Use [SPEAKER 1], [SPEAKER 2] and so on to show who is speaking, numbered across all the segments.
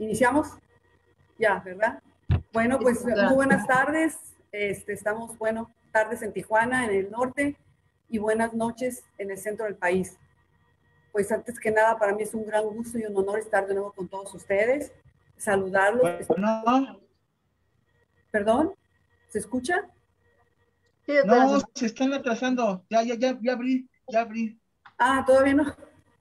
[SPEAKER 1] ¿Iniciamos? Ya, ¿verdad? Bueno, pues muy buenas tardes. Estamos, bueno, tardes en Tijuana, en el norte, y buenas noches en el centro del país. Pues antes que nada, para mí es un gran gusto y un honor estar de nuevo con todos ustedes, saludarlos.
[SPEAKER 2] Bueno.
[SPEAKER 1] ¿Perdón? ¿Se escucha?
[SPEAKER 2] Sí, no, se están atrasando. Ya abrí.
[SPEAKER 1] Ah, todavía no.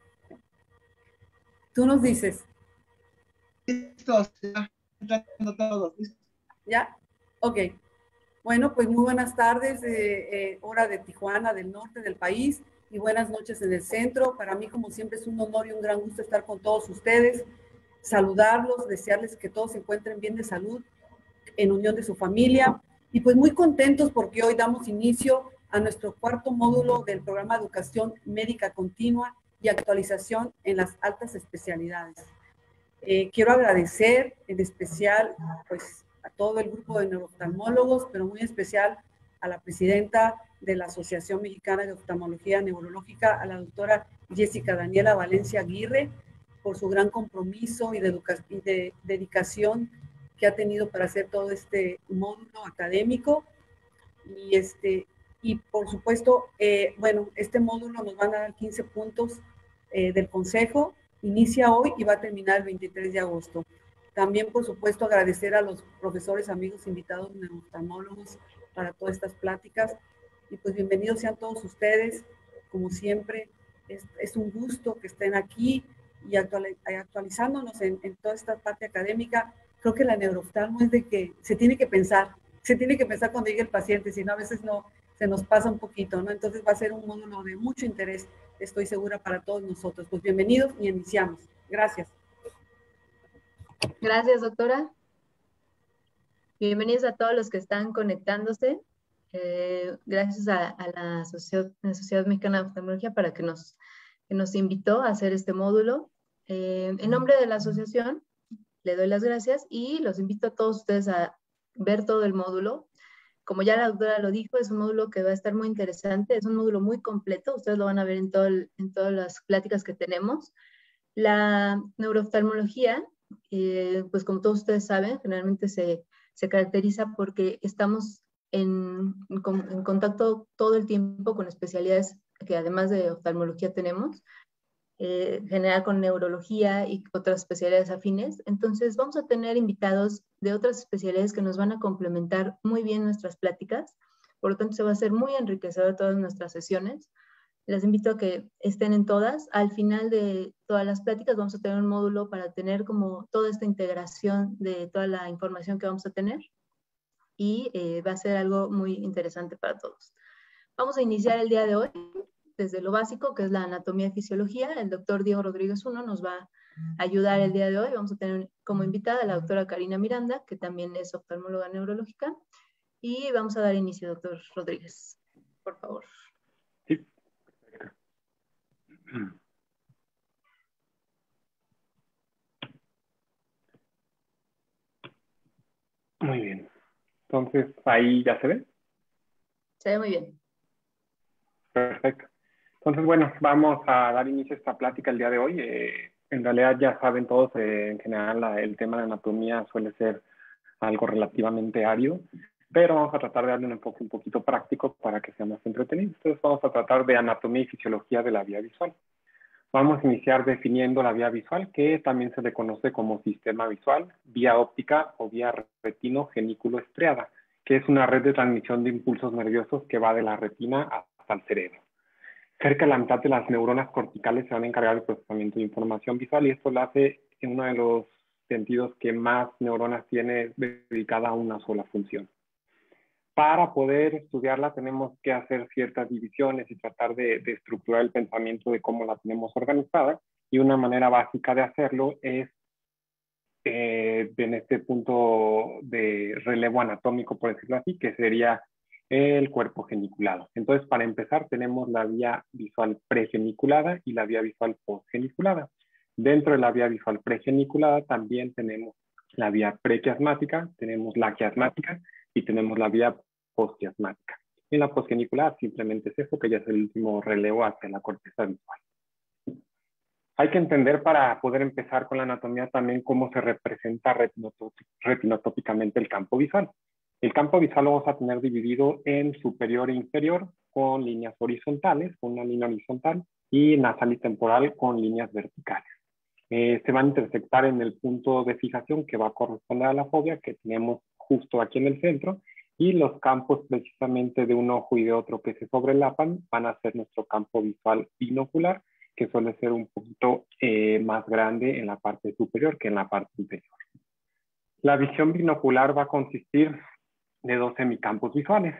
[SPEAKER 1] Tú nos dices.
[SPEAKER 2] Listos, ya entrando todos.
[SPEAKER 1] ¿Ya? Ok. Bueno, pues muy buenas tardes, hora de Tijuana, del norte del país, y buenas noches en el centro. Para mí, como siempre, es un honor y un gran gusto estar con todos ustedes, saludarlos, desearles que todos se encuentren bien de salud, en unión de su familia, y pues muy contentos porque hoy damos inicio a nuestro cuarto módulo del programa de Educación Médica Continua y Actualización en las Altas Especialidades. Quiero agradecer en especial pues, a todo el grupo de neurooftalmólogos, pero muy especial a la presidenta de la Asociación Mexicana de Oftalmología Neurológica, a la doctora Jessica Daniela Valencia Aguirre, por su gran compromiso y de dedicación que ha tenido para hacer todo este módulo académico. Y por supuesto, bueno, este módulo nos van a dar 15 puntos del Consejo. Inicia hoy y va a terminar el 23 de agosto. También, por supuesto, agradecer a los profesores, amigos, invitados, neuroftalmólogos para todas estas pláticas. Y pues bienvenidos sean todos ustedes. Como siempre, es un gusto que estén aquí y actualizándonos en toda esta parte académica. Creo que la neurooftalmo es de que se tiene que pensar cuando llegue el paciente, si no a veces no se nos pasa un poquito, ¿no? Entonces va a ser un módulo de mucho interés, estoy segura, para todos nosotros. Pues bienvenidos y iniciamos. Gracias.
[SPEAKER 3] Gracias, doctora. Bienvenidos a todos los que están conectándose. Gracias a la Sociedad Mexicana de Oftalmología para que nos invitó a hacer este módulo. En nombre de la asociación, le doy las gracias y los invito a todos ustedes a ver todo el módulo. Como ya la doctora lo dijo, es un módulo que va a estar muy interesante, es un módulo muy completo, ustedes lo van a ver en todas las pláticas que tenemos. La neurooftalmología, pues como todos ustedes saben, generalmente se caracteriza porque estamos en contacto todo el tiempo con especialidades que además de oftalmología tenemos, general con neurología y otras especialidades afines. Entonces vamos a tener invitados de otras especialidades que nos van a complementar muy bien nuestras pláticas. Por lo tanto, se va a hacer muy enriquecedor todas nuestras sesiones. Les invito a que estén en todas. Al final de todas las pláticas vamos a tener un módulo para tener como toda esta integración de toda la información que vamos a tener y va a ser algo muy interesante para todos. Vamos a iniciar el día de hoy desde lo básico, que es la anatomía y fisiología. El doctor Diego Rodríguez I nos va a ayudar el día de hoy. Vamos a tener como invitada a la doctora Karina Miranda, que también es oftalmóloga neurológica. Y vamos a dar inicio, doctor Rodríguez, por favor.
[SPEAKER 4] Sí. Muy bien. Entonces, ¿ahí ya se ve?
[SPEAKER 3] Se ve muy bien.
[SPEAKER 4] Perfecto. Entonces, bueno, vamos a dar inicio a esta plática el día de hoy. En realidad ya saben todos, en general el tema de anatomía suele ser algo relativamente árido, pero vamos a tratar de darle un enfoque un poquito práctico para que sea más entretenido. Entonces vamos a tratar de anatomía y fisiología de la vía visual. Vamos a iniciar definiendo la vía visual, que también se le conoce como sistema visual, vía óptica o vía retino-genículo-estriada, que es una red de transmisión de impulsos nerviosos que va de la retina hasta el cerebro. Cerca de la mitad de las neuronas corticales se van a encargar del procesamiento de información visual y esto lo hace en uno de los sentidos que más neuronas tiene dedicada a una sola función. Para poder estudiarla tenemos que hacer ciertas divisiones y tratar de estructurar el pensamiento de cómo la tenemos organizada, y una manera básica de hacerlo es en este punto de relevo anatómico, por decirlo así, que sería el cuerpo geniculado. Entonces, para empezar, tenemos la vía visual pregeniculada y la vía visual postgeniculada. Dentro de la vía visual pregeniculada también tenemos la vía prequiasmática, tenemos la quiasmática y tenemos la vía postquiasmática. Y en la postgeniculada simplemente es eso, que ya es el último relevo hacia la corteza visual. Hay que entender para poder empezar con la anatomía también cómo se representa retinotópicamente el campo visual. El campo visual lo vamos a tener dividido en superior e inferior con líneas horizontales, con una línea horizontal, y nasal y temporal con líneas verticales. Se van a intersectar en el punto de fijación que va a corresponder a la fovea que tenemos justo aquí en el centro, y los campos precisamente de un ojo y de otro que se sobrelapan van a ser nuestro campo visual binocular, que suele ser un poquito más grande en la parte superior que en la parte inferior. La visión binocular va a consistir de 2 hemicampos visuales.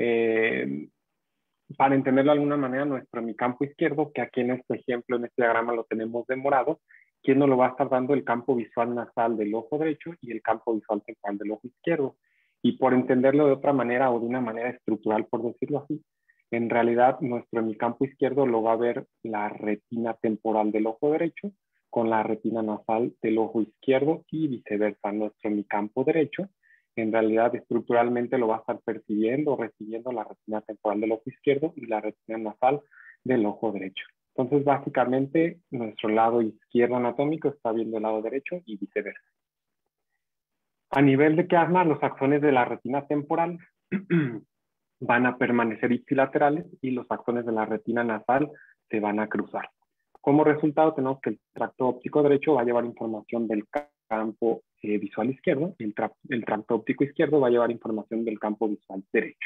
[SPEAKER 4] Para entenderlo de alguna manera, nuestro hemicampo izquierdo, que aquí en este ejemplo, en este diagrama lo tenemos de morado, ¿quién nos lo va a estar dando? El campo visual nasal del ojo derecho y el campo visual temporal del ojo izquierdo. Y por entenderlo de otra manera o de una manera estructural, por decirlo así, en realidad nuestro hemicampo izquierdo lo va a ver la retina temporal del ojo derecho con la retina nasal del ojo izquierdo y viceversa. Nuestro hemicampo derecho en realidad estructuralmente lo va a estar percibiendo o recibiendo la retina temporal del ojo izquierdo y la retina nasal del ojo derecho. Entonces, básicamente, nuestro lado izquierdo anatómico está viendo el lado derecho y viceversa. A nivel de quiasma, los axones de la retina temporal van a permanecer ipsilaterales y los axones de la retina nasal se van a cruzar. Como resultado, tenemos que el tracto óptico derecho va a llevar información del campo visual izquierdo y el tracto óptico izquierdo va a llevar información del campo visual derecho.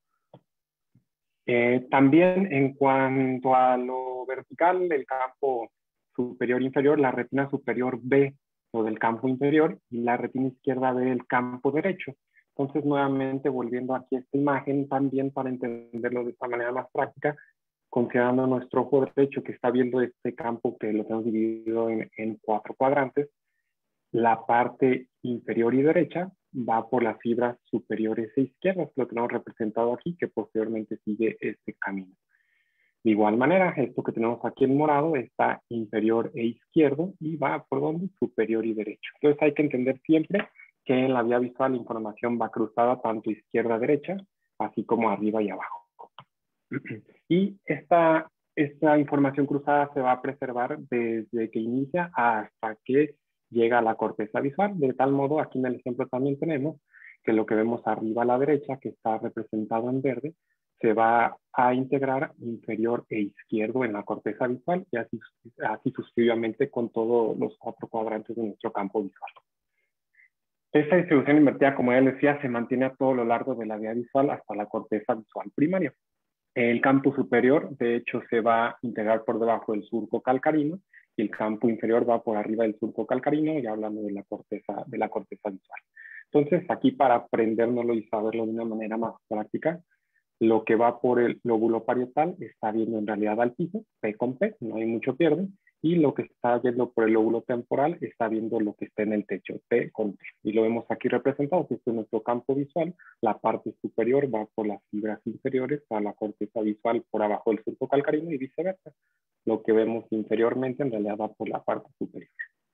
[SPEAKER 4] También en cuanto a lo vertical, el campo superior e inferior, la retina superior ve lo del campo inferior y la retina izquierda ve el campo derecho. Entonces, nuevamente, volviendo aquí a esta imagen, también para entenderlo de esta manera más práctica, considerando nuestro ojo derecho que está viendo este campo que lo tenemos dividido en 4 cuadrantes, la parte inferior y derecha va por las fibras superiores e izquierdas, lo tenemos representado aquí, que posteriormente sigue este camino. De igual manera, esto que tenemos aquí en morado está inferior e izquierdo y va por donde superior y derecho. Entonces hay que entender siempre que en la vía visual la información va cruzada tanto izquierda a derecha, así como arriba y abajo. Y esta información cruzada se va a preservar desde que inicia hasta que llega a la corteza visual. De tal modo, aquí en el ejemplo también tenemos que lo que vemos arriba a la derecha, que está representado en verde, se va a integrar inferior e izquierdo en la corteza visual y así sucesivamente con todos los 4 cuadrantes de nuestro campo visual. Esta distribución invertida, como ya les decía, se mantiene a todo lo largo de la vía visual hasta la corteza visual primaria. El campo superior, de hecho, se va a integrar por debajo del surco calcarino y el campo inferior va por arriba del surco calcarino, ya hablando de la corteza visual. Entonces, aquí para aprendérnoslo y saberlo de una manera más práctica, lo que va por el lóbulo parietal está viendo en realidad al piso, P con P, no hay mucho pierde, y lo que está yendo por el lóbulo temporal está viendo lo que está en el techo, T con T. Y lo vemos aquí representado, que este es nuestro campo visual, la parte superior va por las fibras inferiores a la corteza visual por abajo del surco calcarino y viceversa. Lo que vemos inferiormente en realidad va por la parte superior.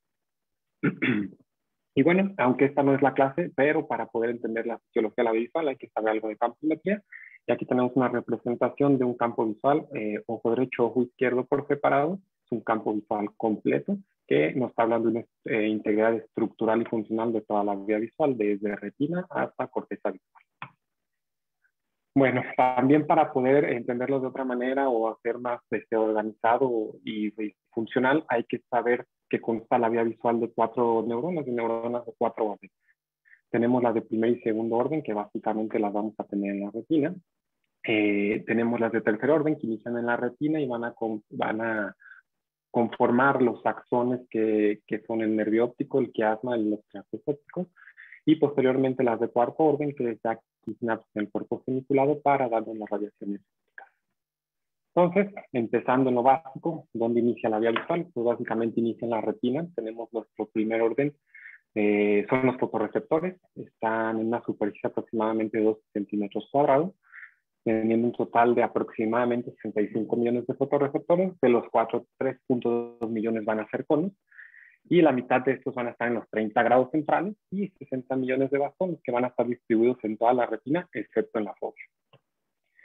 [SPEAKER 4] Y bueno, aunque esta no es la clase, pero para poder entender la fisiología de la visual hay que saber algo de campometría. Y aquí tenemos una representación de un campo visual, ojo derecho, ojo izquierdo por separado. Es un campo visual completo que nos está hablando de una integridad estructural y funcional de toda la vía visual, desde retina hasta corteza visual. Bueno, también para poder entenderlo de otra manera o hacer más organizado y funcional, hay que saber que consta la vía visual de 4 neuronas, de 4 órdenes. Tenemos las de primer y segundo orden, que básicamente las vamos a tener en la retina. Tenemos las de tercer orden, que inician en la retina y van a conformar los axones que son el nervio óptico, el quiasma y los triángulos ópticos. Y posteriormente las de cuarto orden, que es ya sinapsis en el cuerpo geniculado para darnos las radiaciones ópticas. Entonces, empezando en lo básico, ¿dónde inicia la vía visual? Pues básicamente inicia en la retina. Tenemos nuestro primer orden, son los fotorreceptores. Están en una superficie aproximadamente de 2 centímetros cuadrados, teniendo un total de aproximadamente 65 millones de fotorreceptores, de los 3.2 millones van a ser conos, y la mitad de estos van a estar en los 30 grados centrales y 60 millones de bastones que van a estar distribuidos en toda la retina, excepto en la fovea.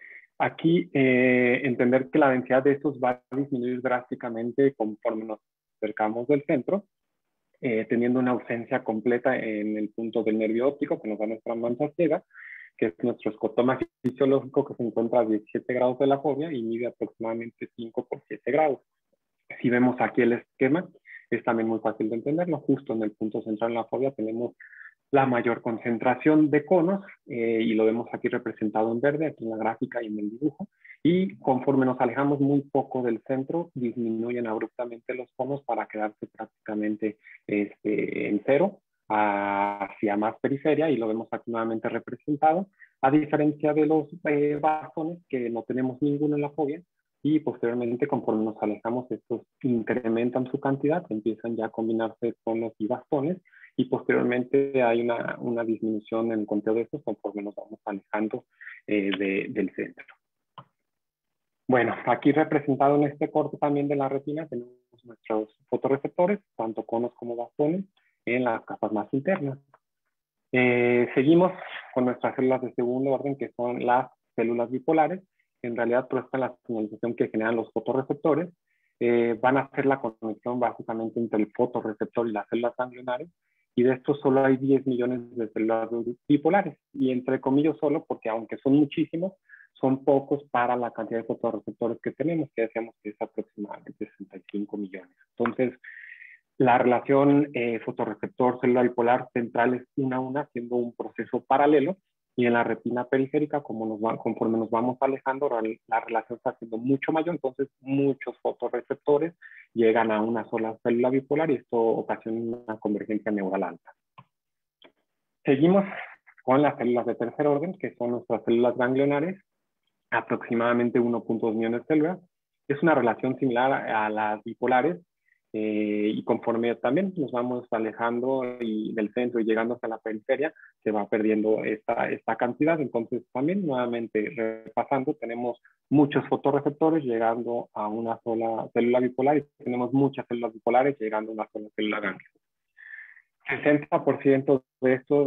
[SPEAKER 4] Aquí, entender que la densidad de estos va a disminuir drásticamente conforme nos acercamos del centro, teniendo una ausencia completa en el punto del nervio óptico que nos da nuestra mancha ciega, que es nuestro escotoma fisiológico, que se encuentra a 17 grados de la fovea y mide aproximadamente 5 por 7 grados. Si vemos aquí el esquema, es también muy fácil de entenderlo. Justo en el punto central de la fovea tenemos la mayor concentración de conos, y lo vemos aquí representado en verde, aquí en la gráfica y en el dibujo. Y conforme nos alejamos muy poco del centro, disminuyen abruptamente los conos para quedarse prácticamente en cero hacia más periferia, y lo vemos aquí nuevamente representado, a diferencia de los bastones, que no tenemos ninguno en la fovea, y posteriormente, conforme nos alejamos, estos incrementan su cantidad, empiezan ya a combinarse conos y bastones, y posteriormente hay una disminución en el conteo de estos conforme nos vamos alejando del centro. Bueno, aquí representado en este corte también de la retina tenemos nuestros fotorreceptores, tanto conos como bastones, en las capas más internas. Seguimos con nuestras células de segundo orden, que son las células bipolares. En realidad prestan la señalización que generan los fotorreceptores. Van a hacer la conexión básicamente entre el fotorreceptor y las células ganglionares, y de estos solo hay 10 millones de células bipolares, y entre comillas solo, porque aunque son muchísimos, son pocos para la cantidad de fotorreceptores que tenemos, que decíamos que es aproximadamente 65 millones. Entonces, la relación fotorreceptor-célula bipolar central es una a una, siendo un proceso paralelo, y en la retina periférica, conforme nos vamos alejando, la relación está siendo mucho mayor, entonces muchos fotorreceptores llegan a una sola célula bipolar, y esto ocasiona una convergencia neural alta. Seguimos con las células de tercer orden, que son nuestras células ganglionares, aproximadamente 1.2 millones de células. Es una relación similar a las bipolares, y conforme también nos vamos alejando del centro y llegando hasta la periferia, se va perdiendo esta cantidad. Entonces también, nuevamente repasando, tenemos muchos fotorreceptores llegando a una sola célula bipolar, y tenemos muchas células bipolares llegando a una sola célula ganglionar. 60% de esto,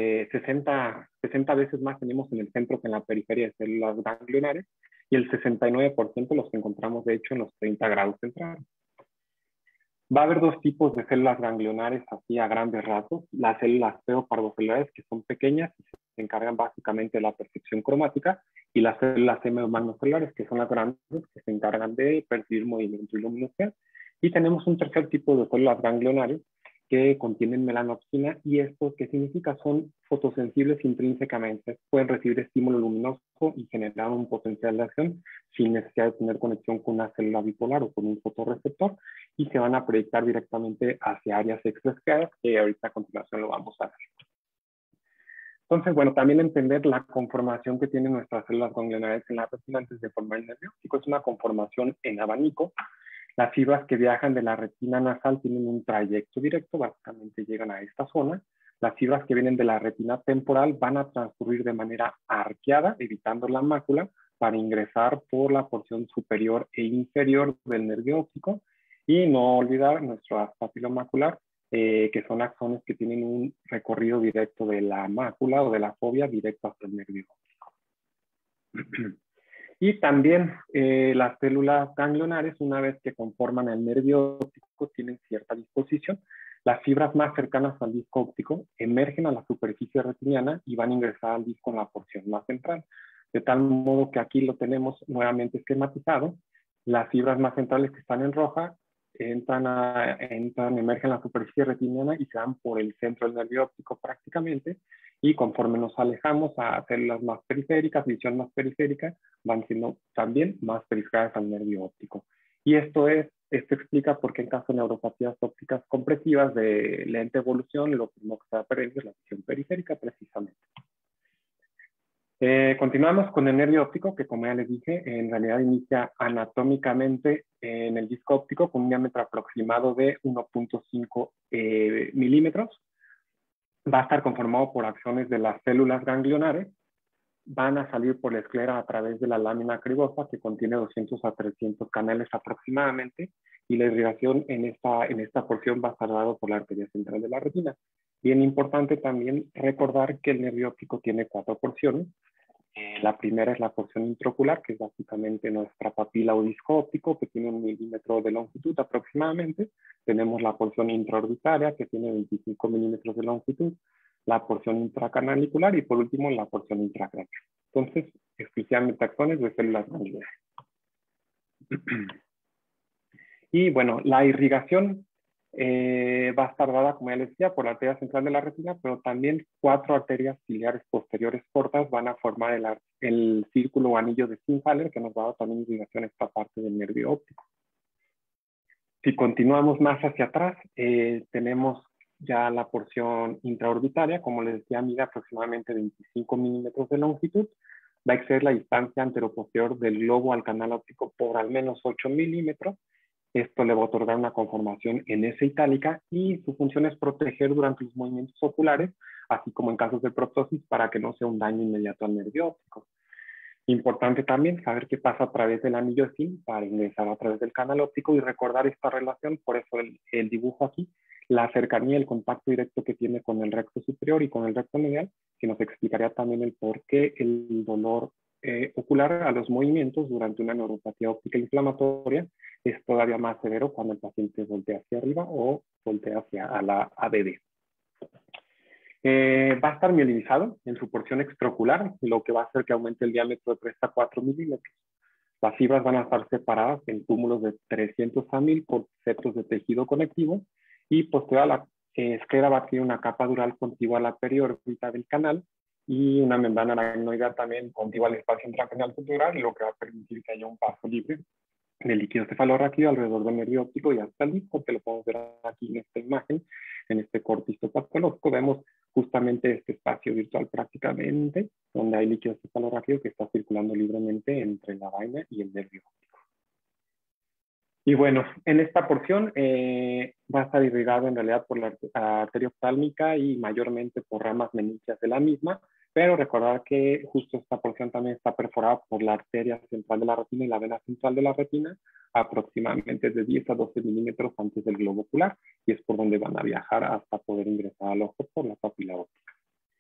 [SPEAKER 4] 60 veces más tenemos en el centro que en la periferia de células ganglionares, y el 69% los encontramos de hecho en los 30 grados centrales. Va a haber dos tipos de células ganglionares así a grandes rasgos: las células feopardocelulares, que son pequeñas y se encargan básicamente de la percepción cromática, y las células hemomagnocelulares, que son las grandes, que se encargan de percibir movimiento y luminosidad. Y tenemos un tercer tipo de células ganglionares que contienen melanopsina, y esto, ¿qué significa? Son fotosensibles intrínsecamente, pueden recibir estímulo luminoso y generar un potencial de acción sin necesidad de tener conexión con una célula bipolar o con un fotorreceptor, y se van a proyectar directamente hacia áreas extraescleras, que ahorita a continuación lo vamos a ver. Entonces, bueno, también entender la conformación que tienen nuestras células ganglionares en la retina antes de formar el nervio óptico. Es una conformación en abanico. Las fibras que viajan de la retina nasal tienen un trayecto directo, básicamente llegan a esta zona. Las fibras que vienen de la retina temporal van a transcurrir de manera arqueada, evitando la mácula, para ingresar por la porción superior e inferior del nervio óptico. Y no olvidar nuestro papilo macular, que son axones que tienen un recorrido directo de la mácula o de la fovea directo hasta el nervio óptico. Y también las células ganglionares, una vez que conforman el nervio óptico, tienen cierta disposición. Las fibras más cercanas al disco óptico emergen a la superficie retiniana y van a ingresar al disco en la porción más central. De tal modo que aquí lo tenemos nuevamente esquematizado. Las fibras más centrales, que están en roja, emergen a la superficie retiniana y se dan por el centro del nervio óptico prácticamente, y conforme nos alejamos a células más periféricas, visión más periférica, van siendo también más periféricas al nervio óptico. Y esto explica por qué en caso de neuropatías ópticas compresivas de lenta evolución, lo primero que se va a perder es la visión periférica precisamente. Continuamos con el nervio óptico, que como ya les dije, en realidad inicia anatómicamente en el disco óptico con un diámetro aproximado de 1.5 milímetros. Va a estar conformado por axones de las células ganglionares. Van a salir por la esclera a través de la lámina acribosa, que contiene 200 a 300 canales aproximadamente, y la irrigación en esta porción va a estar dado por la arteria central de la retina. Bien importante también recordar que el nervio óptico tiene 4 porciones, La primera es la porción intraocular, que es básicamente nuestra papila o disco óptico, que tiene 1 milímetro de longitud aproximadamente. Tenemos la porción intraorbitaria, que tiene 25 milímetros de longitud, la porción intracanalicular y por último la porción intracraneal. Entonces, exclusivamente axones de células ganglionares. Y bueno, la irrigación va a estar dada, como ya les decía, por la arteria central de la retina, pero también 4 arterias ciliares posteriores cortas van a formar el círculo o anillo de Sinclair, que nos va a dar también irrigación a esta parte del nervio óptico. Si continuamos más hacia atrás, tenemos ya la porción intraorbitaria, como les decía, mide aproximadamente 25 milímetros de longitud. Va a exceder la distancia anteroposterior del globo al canal óptico por al menos 8 milímetros. Esto le va a otorgar una conformación en S itálica y su función es proteger durante los movimientos oculares, así como en casos de proptosis, para que no sea un daño inmediato al nervio óptico. Importante también saber qué pasa a través del anillo de Sim para ingresar a través del canal óptico y recordar esta relación, por eso el dibujo aquí, la cercanía, el contacto directo que tiene con el recto superior y con el recto medial, que nos explicaría también el por qué el dolor ocular a los movimientos durante una neuropatía óptica inflamatoria es todavía más severo cuando el paciente voltea hacia arriba o voltea hacia la ABD. Va a estar mielinizado en su porción extraocular, lo que va a hacer que aumente el diámetro de 3 a 4 milímetros. Las fibras van a estar separadas en túmulos de 300 a 1000 por septos de tejido conectivo y posterior a la esclera va a tener una capa dural contigua a la periórbita del canal y una membrana aracnoidal también contigua al espacio intracraneal subdural, lo que va a permitir que haya un paso libre de líquido cefalorraquídeo alrededor del nervio óptico y hasta el disco, que lo podemos ver aquí en esta imagen, en este corte histopatológico. Vemos justamente este espacio virtual prácticamente, donde hay líquido cefalorraquídeo que está circulando libremente entre la vaina y el nervio óptico. Y bueno, en esta porción va a estar irrigado en realidad por la arteria oftálmica y mayormente por ramas meningias de la misma, pero recordar que justo esta porción también está perforada por la arteria central de la retina y la vena central de la retina, aproximadamente de 10 a 12 milímetros antes del globo ocular, y es por donde van a viajar hasta poder ingresar al ojo por la papila óptica.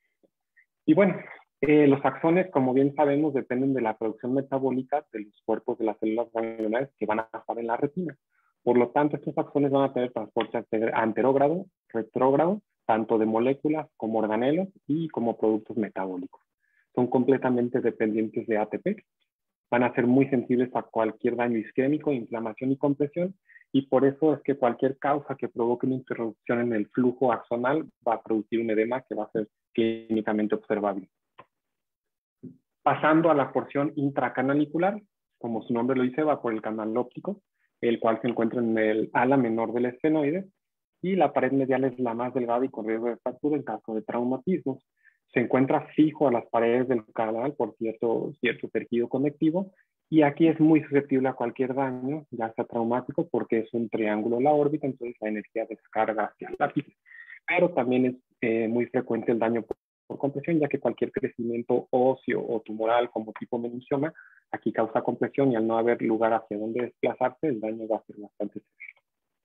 [SPEAKER 4] Y bueno, los axones, como bien sabemos, dependen de la producción metabólica de los cuerpos de las células ganglionares que van a estar en la retina. Por lo tanto, estos axones van a tener transporte anterógrado, retrógrado, tanto de moléculas como organelos y como productos metabólicos. Son completamente dependientes de ATP. Van a ser muy sensibles a cualquier daño isquémico, inflamación y compresión, y por eso es que cualquier causa que provoque una interrupción en el flujo axonal va a producir un edema que va a ser clínicamente observable. Pasando a la porción intracanalicular, como su nombre lo dice, va por el canal óptico, el cual se encuentra en el ala menor del esfenoide, y la pared medial es la más delgada y con riesgo de fractura en caso de traumatismos. Se encuentra fijo a las paredes del canal por cierto tejido conectivo, y aquí es muy susceptible a cualquier daño, ya sea traumático, porque es un triángulo la órbita, entonces la energía descarga hacia la piel. Pero también es muy frecuente el daño por compresión, ya que cualquier crecimiento óseo o tumoral como tipo meningioma, aquí causa compresión y al no haber lugar hacia donde desplazarse, el daño va a ser bastante severo.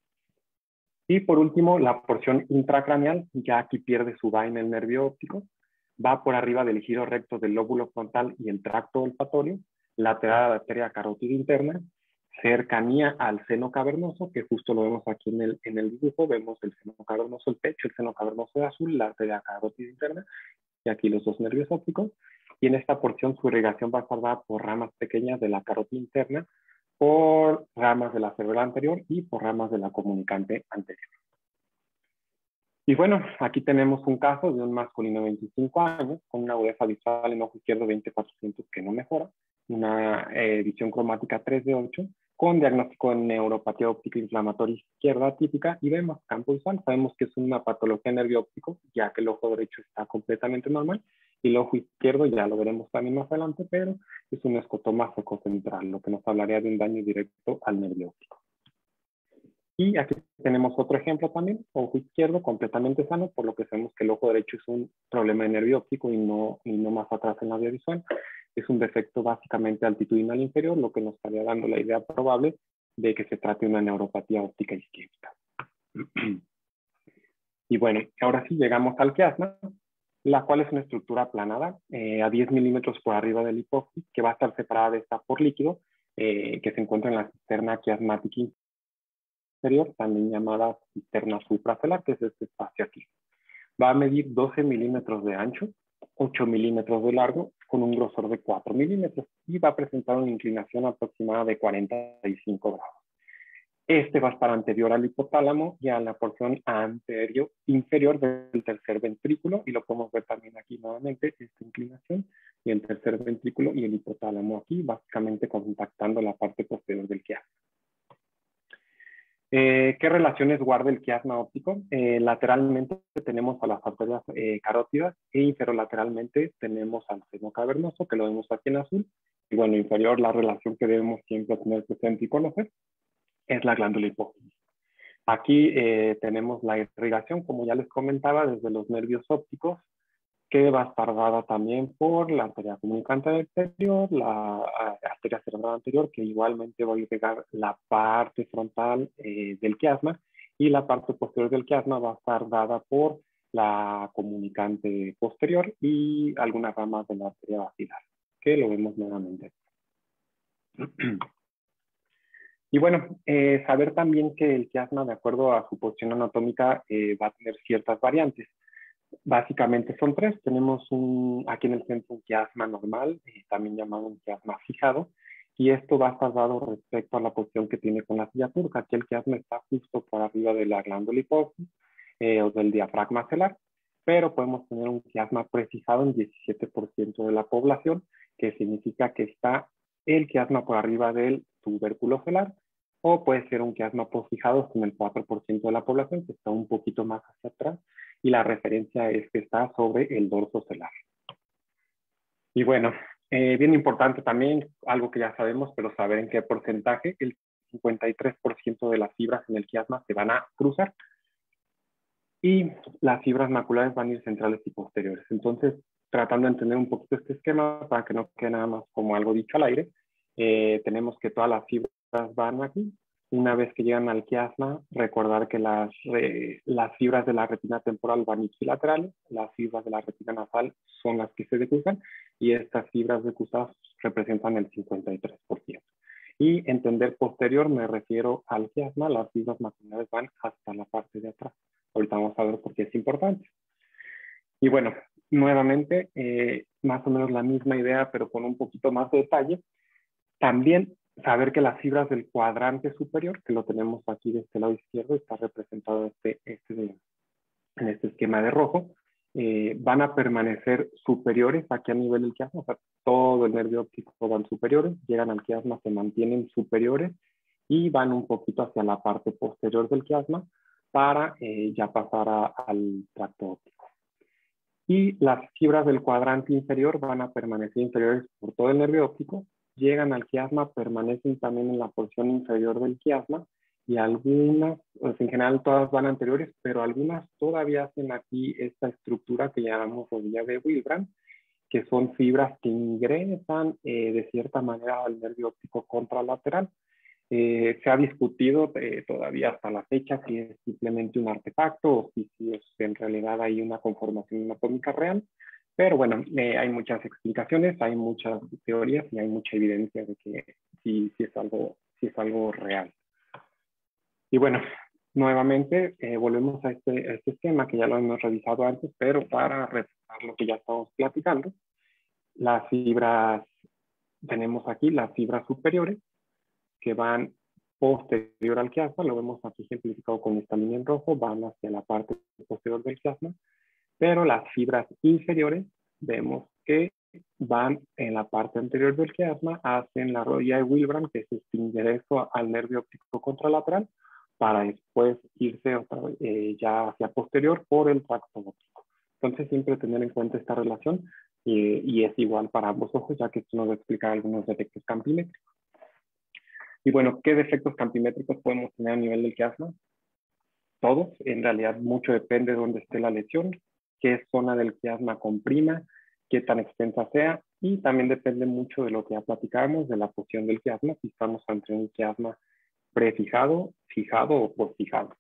[SPEAKER 4] Y por último, la porción intracraneal, ya aquí pierde su vaina el nervio óptico, va por arriba del giro recto del lóbulo frontal y el tracto olfatorio, lateral a la arteria carótida interna, cercanía al seno cavernoso, que justo lo vemos aquí en el dibujo, vemos el seno cavernoso, el pecho, el seno cavernoso de azul, la arteria carótida interna, y aquí los dos nervios ópticos, y en esta porción su irrigación va a estar dada por ramas pequeñas de la carótida interna, por ramas de la cérvula anterior y por ramas de la comunicante anterior. Y bueno, aquí tenemos un caso de un masculino de 25 años con una agudeza visual en ojo izquierdo 20/400 que no mejora, una visión cromática 3 de 8, con diagnóstico de neuropatía óptica inflamatoria izquierda atípica y vemos campo visual. Sabemos que es una patología de nervio óptico, ya que el ojo derecho está completamente normal y el ojo izquierdo ya lo veremos también más adelante, pero es un escotoma fococentral, lo que nos hablaría de un daño directo al nervio óptico. Y aquí tenemos otro ejemplo también, ojo izquierdo completamente sano, por lo que sabemos que el ojo derecho es un problema de nervio óptico y no más atrás en la vía visual. Es un defecto básicamente altitudinal inferior, lo que nos estaría dando la idea probable de que se trate de una neuropatía óptica isquémica. Y bueno, ahora sí llegamos al quiasma. la cual es una estructura aplanada a 10 milímetros por arriba del hipófisis, que va a estar separada de esta por líquido, que se encuentra en la cisterna quiasmática inferior, también llamada cisterna supracelular, que es este espacio aquí. Va a medir 12 milímetros de ancho, 8 milímetros de largo, con un grosor de 4 milímetros, y va a presentar una inclinación aproximada de 45 grados. Este va a estar anterior al hipotálamo y a la porción inferior del tercer ventrículo, y lo podemos ver también aquí nuevamente, esta inclinación, y el tercer ventrículo y el hipotálamo aquí, básicamente contactando la parte posterior del quiasma. ¿Qué relaciones guarda el quiasma óptico? Lateralmente tenemos a las arterias carótidas e inferolateralmente tenemos al seno cavernoso, que lo vemos aquí en azul. Y bueno, inferior, la relación que debemos siempre tener presente y conocer es la glándula hipófisis. Aquí tenemos la irrigación, como ya les comentaba, desde los nervios ópticos, que va a estar dada también por la arteria comunicante anterior, la arteria cerebral anterior, que igualmente va a irrigar la parte frontal del quiasma, y la parte posterior del quiasma va a estar dada por la comunicante posterior y algunas ramas de la arteria basilar, que lo vemos nuevamente. Y bueno, saber también que el quiasma, de acuerdo a su posición anatómica, va a tener ciertas variantes. Básicamente son tres. Tenemos aquí en el centro un quiasma normal, también llamado un quiasma fijado, y esto va a estar dado respecto a la posición que tiene con la silla turca. Aquí el quiasma está justo por arriba de la glándula hipófisis o del diafragma celular, pero podemos tener un quiasma prefijado en 17% de la población, que significa que está el quiasma por arriba del tubérculo celular, o puede ser un quiasma posfijado en el 4% de la población, que está un poquito más hacia atrás, y la referencia es que está sobre el dorso celular. Y bueno, bien importante también, algo que ya sabemos, pero saber en qué porcentaje, el 53% de las fibras en el quiasma se van a cruzar, y las fibras maculares van a ir centrales y posteriores. Entonces, tratando de entender un poquito este esquema, para que no quede nada más como algo dicho al aire, tenemos que todas las fibras van aquí. Una vez que llegan al quiasma, recordar que las fibras de la retina temporal van ipsilaterales, las fibras de la retina nasal son las que se decruzan, y estas fibras decruzadas representan el 53%. Y entender posterior, me refiero al quiasma, las fibras maculares van hasta la parte de atrás. Ahorita vamos a ver por qué es importante. Y bueno, nuevamente, más o menos la misma idea, pero con un poquito más de detalle. También saber que las fibras del cuadrante superior, que lo tenemos aquí de este lado izquierdo, está representado en este esquema de rojo, van a permanecer superiores aquí a nivel del quiasma. O sea, todo el nervio óptico van superiores, llegan al quiasma, se mantienen superiores y van un poquito hacia la parte posterior del quiasma para ya pasar al tracto óptico. Y las fibras del cuadrante inferior van a permanecer inferiores por todo el nervio óptico, llegan al quiasma, permanecen también en la porción inferior del quiasma, y algunas, pues en general todas van anteriores, pero algunas todavía hacen aquí esta estructura que llamamos rodilla de Willebrand, que son fibras que ingresan de cierta manera al nervio óptico contralateral. Se ha discutido todavía hasta la fecha si es simplemente un artefacto o si es en realidad hay una conformación anatómica real. Pero bueno, hay muchas explicaciones, hay muchas teorías y hay mucha evidencia de que sí es algo real. Y bueno, nuevamente volvemos a este esquema que ya lo hemos revisado antes, pero para repasar lo que ya estamos platicando. Las fibras, tenemos aquí las fibras superiores que van posterior al quiasma, lo vemos aquí ejemplificado con esta línea en rojo, van hacia la parte posterior del quiasma, pero las fibras inferiores vemos que van en la parte anterior del quiasma, hacen la rodilla de Willebrand, que es este ingreso al nervio óptico contralateral, para después irse ya hacia posterior por el tracto óptico. Entonces siempre tener en cuenta esta relación y es igual para ambos ojos, ya que esto nos va a explicar algunos defectos campimétricos. Y bueno, ¿qué defectos campimétricos podemos tener a nivel del quiasma? Todos, en realidad mucho depende de dónde esté la lesión, qué zona del quiasma comprima, qué tan extensa sea, y también depende mucho de lo que ya platicábamos, de la posición del quiasma, si estamos ante un quiasma prefijado, fijado o posfijado.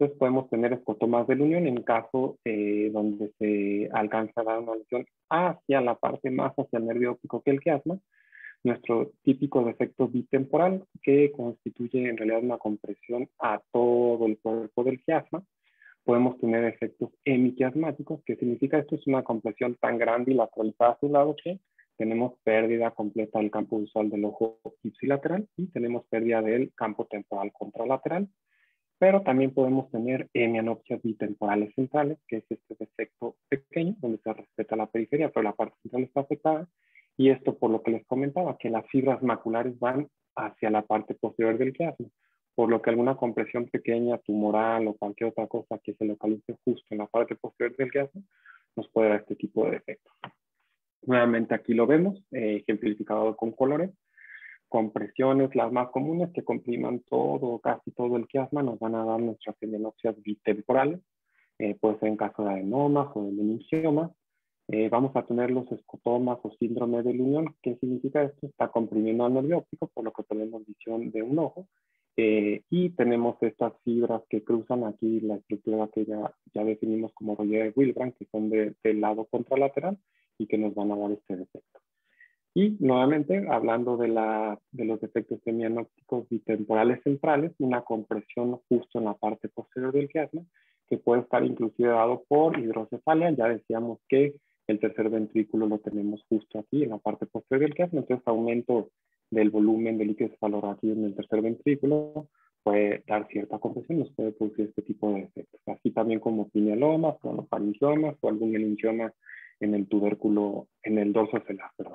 [SPEAKER 4] Entonces podemos tener escotomas de la unión en caso donde se alcanza a dar una lesión hacia la parte más hacia el nervio óptico que el quiasma. Nuestro típico defecto bitemporal, que constituye en realidad una compresión a todo el cuerpo del quiasma. Podemos tener efectos hemiquiasmáticos, que significa esto es una compresión tan grande y lateralizada hacia un lado que tenemos pérdida completa del campo visual del ojo ipsilateral y tenemos pérdida del campo temporal contralateral. Pero también podemos tener hemianopsias bitemporales centrales, que es este defecto pequeño, donde se respeta la periferia, pero la parte central está afectada. Y esto por lo que les comentaba, que las fibras maculares van hacia la parte posterior del quiasma, por lo que alguna compresión pequeña, tumoral o cualquier otra cosa que se localice justo en la parte posterior del quiasma, nos puede dar este tipo de defectos. Nuevamente aquí lo vemos, ejemplificado con colores. Compresiones, las más comunes, que compriman todo, casi todo el quiasma, nos van a dar nuestras hemianopsias bitemporales. Puede ser en caso de adenomas o de meningiomas. Vamos a tener los escotomas o síndrome de la unión. ¿Qué significa esto? Está comprimiendo al nervio óptico, por lo que tenemos visión de un ojo. Y tenemos estas fibras que cruzan aquí la estructura que ya definimos como Royer-Willebrand, que son del lado contralateral y que nos van a dar este defecto. Y nuevamente, hablando de los defectos hemianópticos bitemporales centrales, una compresión justo en la parte posterior del quiasma, que puede estar inclusive dado por hidrocefalia. Ya decíamos que el tercer ventrículo lo tenemos justo aquí en la parte posterior del quiasma, entonces aumento del volumen del líquido cefalorraquídeo en el tercer ventrículo puede dar cierta compresión, nos puede producir este tipo de efectos. Así también como pinealomas, cronopharyngomas o algún meningioma en el tubérculo, en el dorso celular, perdón.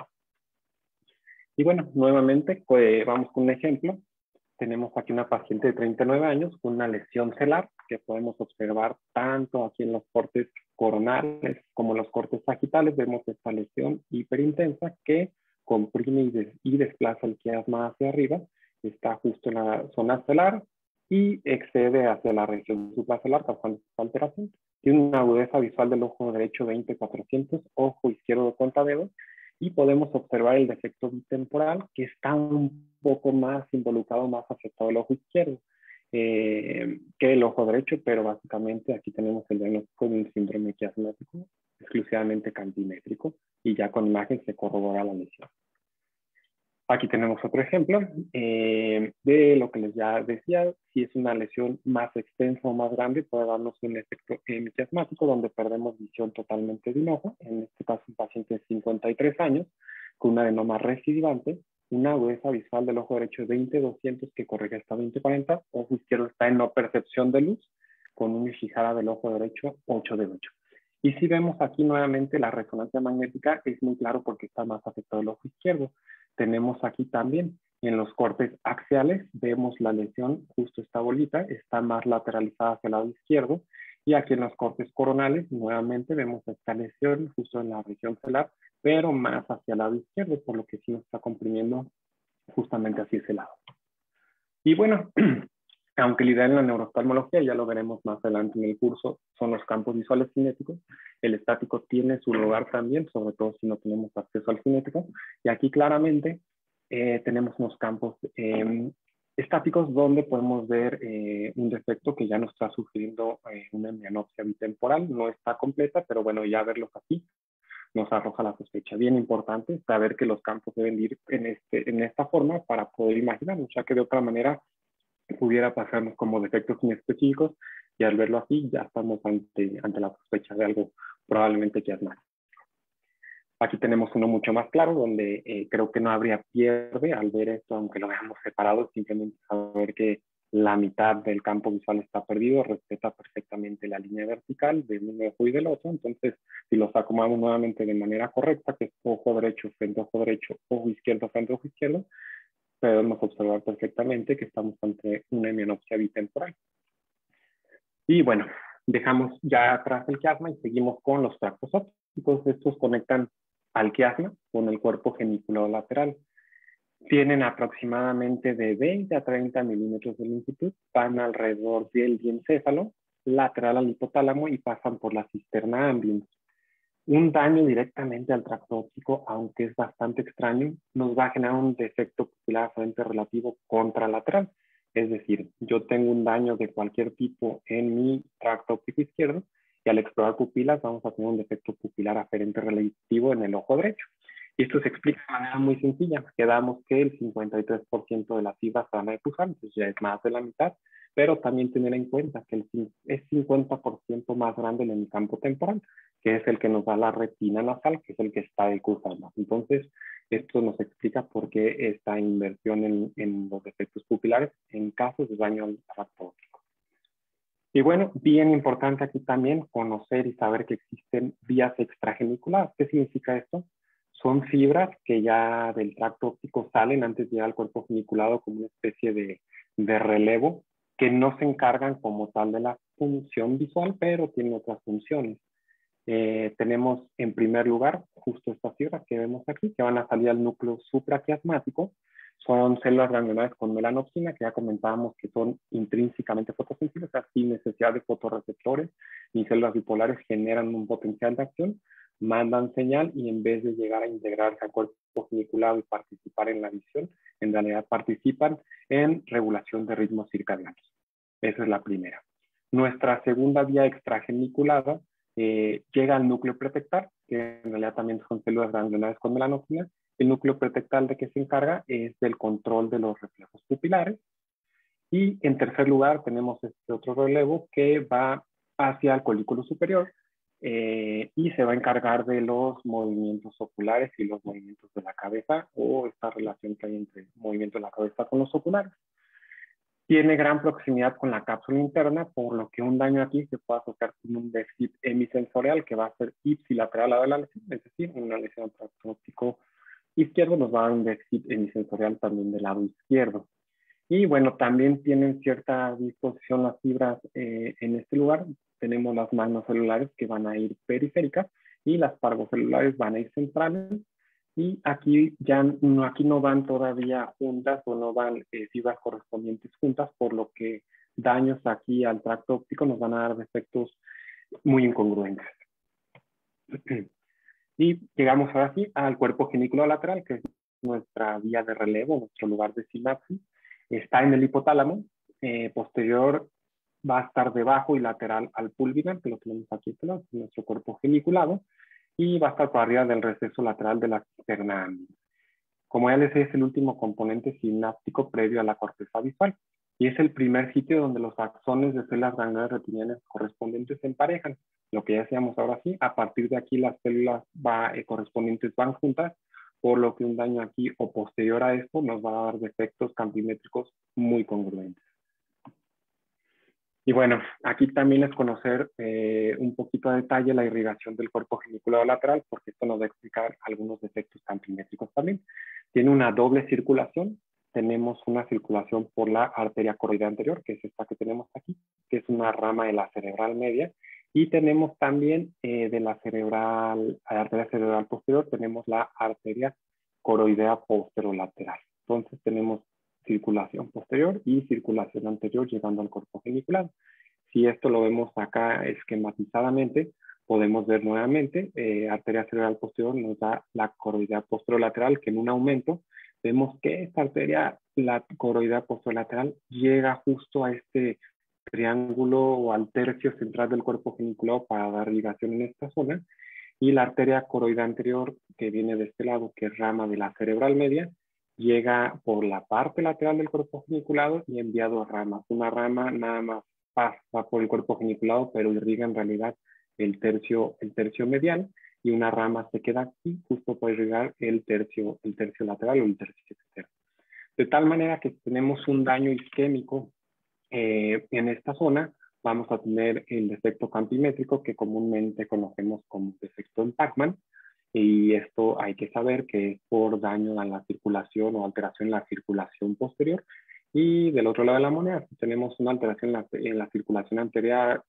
[SPEAKER 4] Y bueno, nuevamente vamos con un ejemplo. Tenemos aquí una paciente de 39 años con una lesión celar que podemos observar tanto aquí en los cortes coronales como en los cortes sagitales. Vemos esta lesión hiperintensa que comprime y desplaza el quiasma hacia arriba. Está justo en la zona celar y excede hacia la región supracelular causando esta alteración. Tiene una agudeza visual del ojo derecho 20/400, ojo izquierdo de contadedos. Y podemos observar el defecto bitemporal que está un poco más involucrado, más afectado el ojo izquierdo que el ojo derecho, pero básicamente aquí tenemos el diagnóstico de un síndrome quiasmático exclusivamente cantimétrico y ya con imagen se corrobora la lesión. Aquí tenemos otro ejemplo de lo que les ya decía. Si es una lesión más extensa o más grande, puede darnos un efecto hemiquiasmático donde perdemos visión totalmente de un ojo. En este caso, un paciente de 53 años con un adenoma recidivante, una agudeza visual del ojo derecho de 20/200 que corrige hasta 20/40, ojo izquierdo está en no percepción de luz, con una Ishihara del ojo derecho 8/8. Y si vemos aquí nuevamente la resonancia magnética, es muy claro porque está más afectado el ojo izquierdo. Tenemos aquí también en los cortes axiales, vemos la lesión, justo esta bolita, está más lateralizada hacia el lado izquierdo. Y aquí en los cortes coronales, nuevamente vemos esta lesión justo en la región celar, pero más hacia el lado izquierdo, por lo que sí nos está comprimiendo justamente hacia ese lado. Y bueno, aunque la idea en la neurooftalmología, ya lo veremos más adelante en el curso, son los campos visuales cinéticos. El estático tiene su lugar también, sobre todo si no tenemos acceso al cinético. Y aquí claramente tenemos unos campos estáticos donde podemos ver un defecto que ya nos está sufriendo una hemianopsia bitemporal. No está completa, pero bueno, ya verlos aquí nos arroja la sospecha. Bien importante saber que los campos deben ir en esta forma para poder imaginarnos, ya que de otra manera pudiera pasarnos como defectos inespecíficos y al verlo así ya estamos ante la sospecha de algo probablemente quiasmático. Aquí tenemos uno mucho más claro donde creo que no habría pierde al ver esto, aunque lo veamos separado, simplemente saber que la mitad del campo visual está perdido, respeta perfectamente la línea vertical de un ojo y del otro. Entonces, si los acomodamos nuevamente de manera correcta, que es ojo derecho frente a ojo derecho, ojo izquierdo frente a ojo izquierdo, podemos observar perfectamente que estamos ante una hemianopsia bitemporal. Y bueno, dejamos ya atrás el quiasma y seguimos con los tractos ópticos. Estos conectan al quiasma con el cuerpo geniculado lateral. Tienen aproximadamente de 20 a 30 milímetros de longitud, van alrededor del diencéfalo, lateral al hipotálamo y pasan por la cisterna ambiens. Un daño directamente al tracto óptico, aunque es bastante extraño, nos va a generar un defecto pupilar frente relativo contralateral. Es decir, yo tengo un daño de cualquier tipo en mi tracto óptico izquierdo y al explorar pupilas vamos a tener un defecto pupilar aferente relativo en el ojo derecho. Y esto se explica de manera muy sencilla. Quedamos que el 53% de las fibras van a depurar, entonces ya es más de la mitad, pero también tener en cuenta que es 50% más grande en el campo temporal, que es el que nos da la retina nasal, que es el que está decusando. Entonces, esto nos explica por qué esta inversión en los defectos pupilares en casos de daño al tracto óptico. Y bueno, bien importante aquí también conocer y saber que existen vías extrageniculares. ¿Qué significa esto? Son fibras que ya del tracto óptico salen antes de llegar al cuerpo geniculado como una especie de relevo que no se encargan como tal de la función visual, pero tienen otras funciones. Tenemos en primer lugar justo estas fibras que vemos aquí, que van a salir al núcleo supraquiasmático. Son células granulares con melanopsina, que ya comentábamos que son intrínsecamente fotosensibles, o sea, sin necesidad de fotorreceptores, ni células bipolares generan un potencial de acción, mandan señal y en vez de llegar a integrarse al cuerpo geniculado y participar en la visión, en realidad participan en regulación de ritmos circadianos. Esa es la primera. Nuestra segunda vía extrageniculada llega al núcleo pretectal, que en realidad también son células granulares con melanopsina. El núcleo pretectal de que se encarga es del control de los reflejos pupilares. Y en tercer lugar tenemos este otro relevo que va hacia el colículo superior y se va a encargar de los movimientos oculares y los movimientos de la cabeza, o esta relación que hay entre el movimiento de la cabeza con los oculares. Tiene gran proximidad con la cápsula interna, por lo que un daño aquí se puede asociar con un déficit hemisensorial que va a ser ipsilateral a la lesión, es decir, una lesión al tracto óptico izquierdo nos va a dar un déficit hemisensorial también del lado izquierdo. Y bueno, también tienen cierta disposición las fibras en este lugar. Tenemos las magnocelulares que van a ir periféricas y las parvocelulares van a ir centrales. Y aquí aquí no van todavía juntas o no van fibras correspondientes juntas, por lo que daños aquí al tracto óptico nos van a dar defectos muy incongruentes. Y llegamos ahora sí al cuerpo genicular lateral, que es nuestra vía de relevo, nuestro lugar de sinapsis. Está en el hipotálamo, posterior va a estar debajo y lateral al pulvinar, que lo tenemos aquí, nuestro cuerpo geniculado, y va a estar por arriba del receso lateral de la cisterna. Como ya les decía, es el último componente sináptico previo a la corteza visual, y es el primer sitio donde los axones de células granulares retinianas correspondientes se emparejan. Lo que ya decíamos ahora sí, a partir de aquí las células correspondientes van juntas, por lo que un daño aquí o posterior a esto nos va a dar defectos campimétricos muy congruentes. Y bueno, aquí también es conocer un poquito a detalle la irrigación del cuerpo geniculado lateral, porque esto nos va a explicar algunos defectos campimétricos también. Tiene una doble circulación. Tenemos una circulación por la arteria coroidea anterior, que es esta que tenemos aquí, que es una rama de la cerebral media. Y tenemos también de la arteria cerebral posterior, tenemos la arteria coroidea posterolateral. Entonces tenemos circulación posterior y circulación anterior llegando al cuerpo geniculado. Si esto lo vemos acá esquematizadamente, podemos ver nuevamente, arteria cerebral posterior nos da la coroidea posterolateral, que en un aumento vemos que esta arteria, la coroidea posterolateral, llega justo a este triángulo o al tercio central del cuerpo geniculado para dar irrigación en esta zona, y la arteria coroidea anterior, que viene de este lado, que es rama de la cerebral media, llega por la parte lateral del cuerpo geniculado y enviado a ramas. Una rama nada más pasa por el cuerpo geniculado, pero irriga en realidad el tercio medial, y una rama se queda aquí justo para irrigar el tercio lateral o el tercio externo. De tal manera que si tenemos un daño isquémico en esta zona, vamos a tener el defecto campimétrico que comúnmente conocemos como defecto en Pacman, y esto hay que saber que es por daño a la circulación o alteración en la circulación posterior. Y del otro lado de la moneda, si tenemos una alteración en la circulación anterior,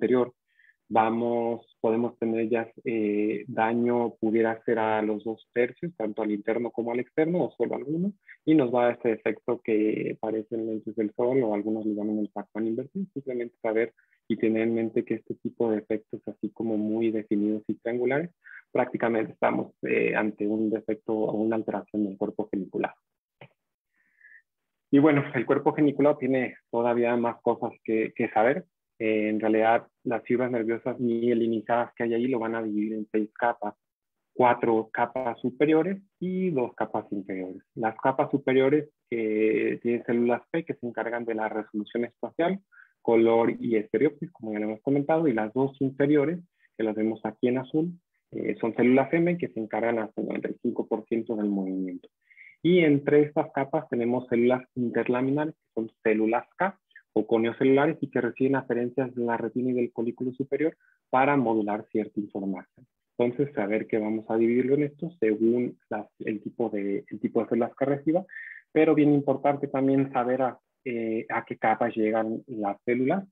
[SPEAKER 4] podemos tener ya daño, pudiera ser a los dos tercios, tanto al interno como al externo, o solo alguno, y nos va a dar este efecto que parece en lentes del sol, o algunos le llaman el Pacman invertido. Simplemente saber y tener en mente que este tipo de efectos, así como muy definidos y triangulares, prácticamente estamos ante un defecto o una alteración del cuerpo genicular. Y bueno, el cuerpo geniculado tiene todavía más cosas que saber. En realidad, las fibras nerviosas mielinizadas que hay ahí lo van a dividir en 6 capas. 4 capas superiores y 2 capas inferiores. Las capas superiores tienen células P que se encargan de la resolución espacial, color y estereopsis, como ya lo hemos comentado, y las 2 inferiores, que las vemos aquí en azul, son células M que se encargan hasta el 95% del movimiento. Y entre estas capas tenemos células interlaminares, que son células K, o coniocelulares, y que reciben aferencias de la retina y del colículo superior para modular cierta información. Entonces, saber que vamos a dividirlo en esto según el tipo de células que reciba, pero bien importante también saber a qué capas llegan las células.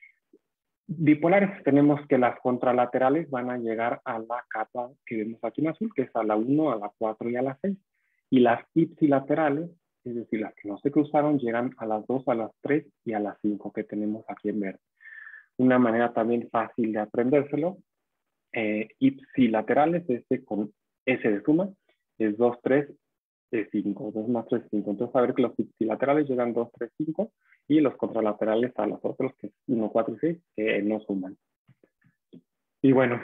[SPEAKER 4] Bipolares, tenemos que las contralaterales van a llegar a la capa que vemos aquí en azul, que es a la 1, a la 4 y a la 6. Y las ipsilaterales, es decir, las que no se cruzaron, llegan a las 2, a las 3 y a las 5 que tenemos aquí en verde. Una manera también fácil de aprendérselo, ipsilaterales, con S de suma, es 2, 3, 5, 2 más 3, 5. Entonces, saber que los ipsilaterales llegan 2, 3, 5 y los contralaterales a los otros, que es 1, 4 y 6, que no suman. Y bueno,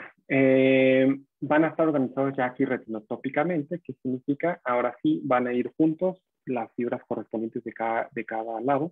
[SPEAKER 4] van a estar organizados ya aquí retinotópicamente, que significa, ahora sí, van a ir juntos las fibras correspondientes de cada lado,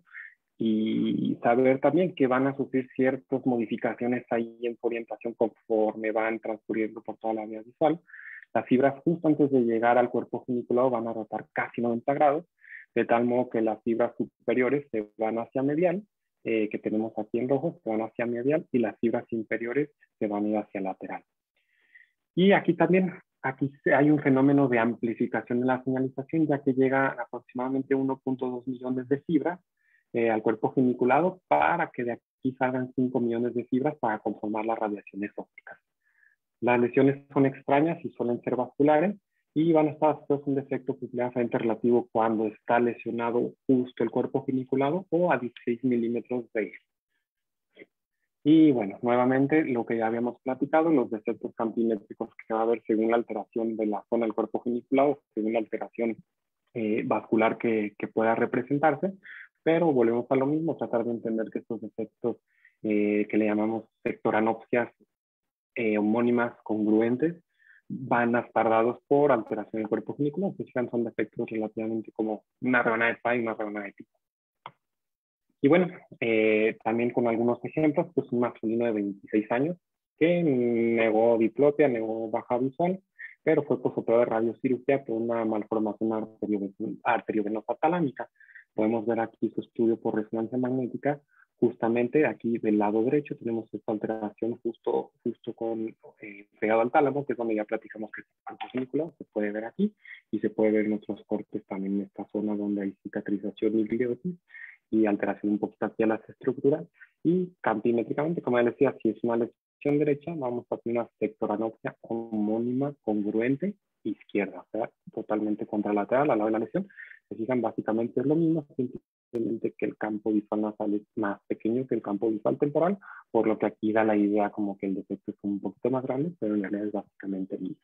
[SPEAKER 4] y saber también que van a sufrir ciertas modificaciones ahí en su orientación conforme van transcurriendo por toda la vía visual. Las fibras justo antes de llegar al cuerpo geniculado van a rotar casi 90 grados, de tal modo que las fibras superiores se van hacia medial, que tenemos aquí en rojo, se van hacia medial, y las fibras inferiores se van a ir hacia lateral. Y aquí también, aquí hay un fenómeno de amplificación de la señalización, ya que llega aproximadamente 1.2 millones de fibras al cuerpo geniculado, para que de aquí salgan 5 millones de fibras para conformar las radiaciones ópticas. Las lesiones son extrañas y suelen ser vasculares, y van a estar asociados a un defecto pupilado relativo cuando está lesionado justo el cuerpo geniculado o a 16 milímetros de él. Y bueno, nuevamente lo que ya habíamos platicado, los defectos campimétricos que va a haber según la alteración de la zona del cuerpo geniculado, según la alteración vascular que pueda representarse, pero volvemos a lo mismo, tratar de entender que estos defectos que le llamamos sectoranopsias homónimas congruentes van a estar dados por alteración del cuerpo geniculado, que son defectos relativamente como una rebanada de pan y una rebanada de pizza. Y bueno, también con algunos ejemplos, pues un masculino de 26 años que negó diplopia, negó baja visual, pero fue posoperado de radiocirugía por una malformación arteriovenosa talámica. Podemos ver aquí su estudio por resonancia magnética. Justamente aquí del lado derecho tenemos esta alteración justo pegado al tálamo, que es donde ya platicamos que es el cuerpo geniculado, se puede ver aquí, y se puede ver en otros cortes también en esta zona donde hay cicatrización y gliosis y alteración un poquito hacia las estructuras. Y campimétricamente, como ya decía, si es una lesión derecha, vamos a tener una sectoranopsia homónima congruente izquierda, o sea, totalmente contralateral al lado de la lesión. Se fijan, básicamente es lo mismo, simplemente que el campo visual nasal es más pequeño que el campo visual temporal, por lo que aquí da la idea como que el defecto es un poquito más grande, pero en realidad es básicamente el mismo.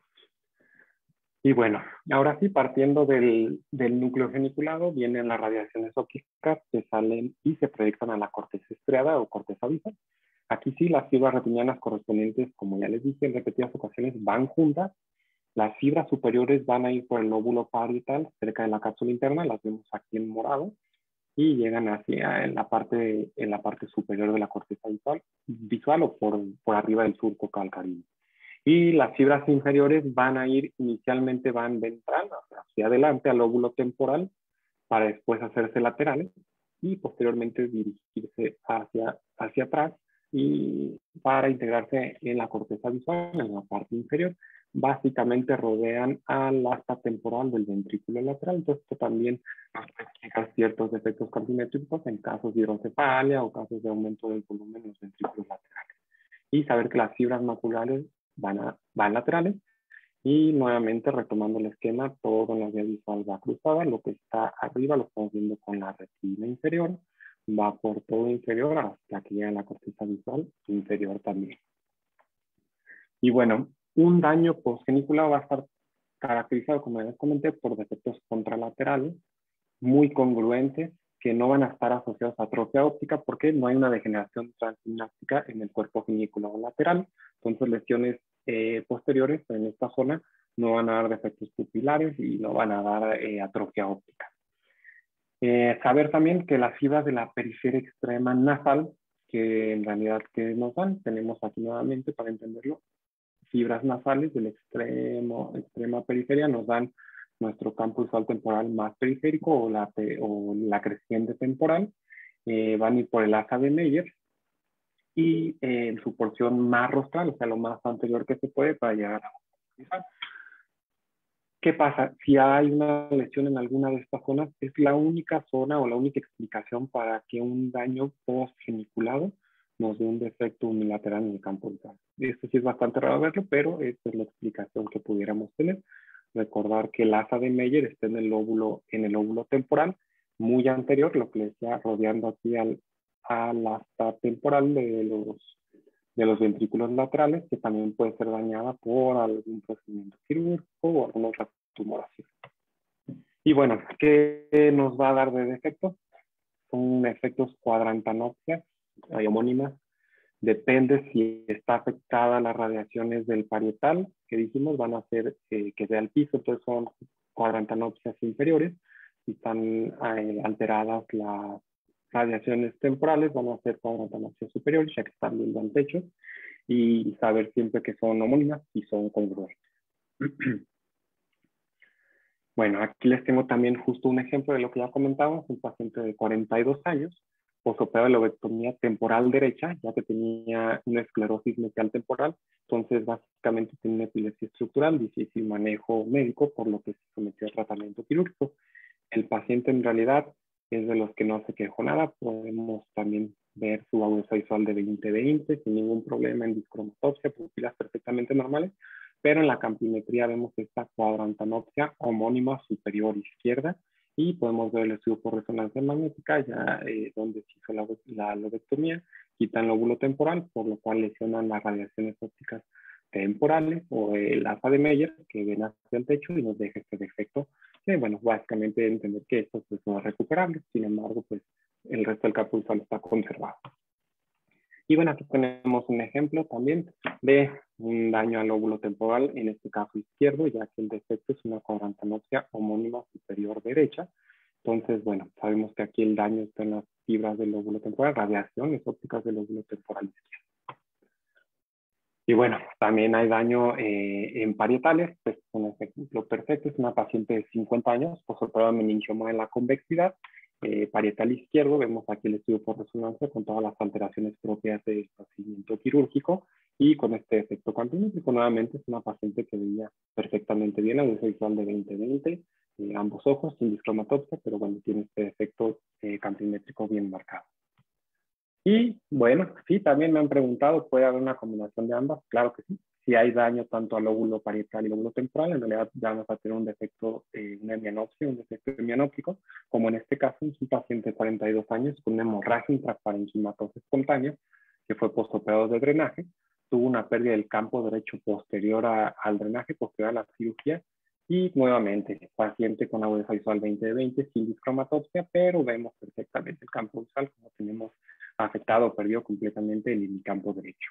[SPEAKER 4] Y bueno, ahora sí, partiendo del núcleo geniculado, vienen las radiaciones ópticas que salen y se proyectan a la corteza estriada o corteza visual. Aquí sí, las fibras retinianas correspondientes, como ya les dije en repetidas ocasiones, van juntas. Las fibras superiores van a ir por el lóbulo parietal, cerca de la cápsula interna, las vemos aquí en morado, y llegan hacia en la parte superior de la corteza visual o por arriba del surco calcáreo. Y las fibras inferiores van a ir, inicialmente van ventral, hacia adelante al lóbulo temporal, para después hacerse laterales y posteriormente dirigirse hacia atrás y para integrarse en la corteza visual, en la parte inferior. Básicamente rodean al asta temporal del ventrículo lateral. Entonces, esto también nos puede explicar ciertos defectos campimétricos en casos de hidrocefalia o casos de aumento del volumen en los ventrículos laterales. Y saber que las fibras maculares van laterales. Y nuevamente, retomando el esquema, todo en la vía visual va cruzada. Lo que está arriba lo estamos viendo con la retina inferior. Va por todo inferior hasta que llega a la corteza visual inferior también. Y bueno, un daño postgeniculado va a estar caracterizado, como ya les comenté, por defectos contralaterales, muy congruentes, que no van a estar asociados a atrofia óptica porque no hay una degeneración transsináptica en el cuerpo geniculado lateral. Entonces, lesiones posteriores en esta zona no van a dar defectos pupilares y no van a dar atrofia óptica. Saber también que las fibras de la periferia extrema nasal, que en realidad, ¿qué nos dan? Tenemos aquí nuevamente, para entenderlo, fibras nasales del extrema periferia nos dan nuestro campo visual temporal más periférico o la creciente temporal. Van a ir por el asa de Meyer y en su porción más rostral, o sea, lo más anterior que se puede para llegar a visual. ¿Qué pasa? Si hay una lesión en alguna de estas zonas, es la única zona o la única explicación para que un daño postgeniculado nos dé un defecto unilateral en el campo visual. Esto sí es bastante raro verlo, pero esta es la explicación que pudiéramos tener. Recordar que el asa de Meyer está en el lóbulo temporal muy anterior, lo que les decía, rodeando aquí al asta temporal de los ventrículos laterales, que también puede ser dañada por algún procedimiento quirúrgico o alguna otra tumoración. Y bueno, ¿qué nos va a dar de defecto? Son efectos cuadrantanopsias homónimas. Depende si está afectada las radiaciones del parietal, que dijimos van a hacer que dé al piso, entonces son cuadrantanopsias inferiores. Si están alteradas las radiaciones temporales, van a ser cuadrantanopsias superiores, ya que están viendo al techo, y saber siempre que son homónimas y son congruentes. Bueno, aquí les tengo también justo un ejemplo de lo que ya comentamos, un paciente de 42 años, posoperado de lobectomía temporal derecha, ya que tenía una esclerosis mesial temporal, entonces básicamente tiene una epilepsia estructural, difícil manejo médico, por lo que se sometió a tratamiento quirúrgico. El paciente en realidad es de los que no se quejó nada, podemos también ver su agudeza visual de 20/20 sin ningún problema en discromatopsia, pupilas perfectamente normales, pero en la campimetría vemos esta cuadrantanopsia homónima superior izquierda y podemos ver el estudio por resonancia magnética ya donde se hizo la lobectomía, quitan lóbulo temporal, por lo cual lesionan las radiaciones ópticas temporales o el asa de Meyer que ven hacia el techo y nos deja este defecto que, bueno, básicamente entender que esto pues, no es recuperable, sin embargo, pues el resto del campo visual está conservado. Y bueno, aquí tenemos un ejemplo también de un daño al lóbulo temporal, en este caso izquierdo, ya que el defecto es una cuadrantanopsia homónima superior derecha. Entonces, bueno, sabemos que aquí el daño está en las fibras del lóbulo temporal, radiaciones ópticas del lóbulo temporal izquierdo. Y bueno, también hay daño en parietales, pues un ejemplo perfecto, es una paciente de 50 años, posoperada meningioma en la convexidad, parietal izquierdo, vemos aquí el estudio por resonancia con todas las alteraciones propias del procedimiento quirúrgico y con este efecto campimétrico. Nuevamente es una paciente que veía perfectamente bien, agudeza visual de 20/20, ambos ojos, sin discromatopsia, pero bueno, tiene este efecto campimétrico bien marcado. Y bueno, sí, también me han preguntado, ¿puede haber una combinación de ambas? Claro que sí. Si hay daño tanto al lóbulo parietal y lóbulo temporal, en realidad ya vamos a tener un defecto, una hemianopsia, un defecto hemianóptico, como en este caso es un paciente de 42 años con una hemorragia intraparenquimatosa espontánea, que fue postoperado de drenaje, tuvo una pérdida del campo derecho posterior al drenaje, posterior a la cirugía, y nuevamente, paciente con agudeza visual 20/20 sin discromatopsia, pero vemos perfectamente el campo visual como tenemos afectado o perdido completamente el hemicampo derecho.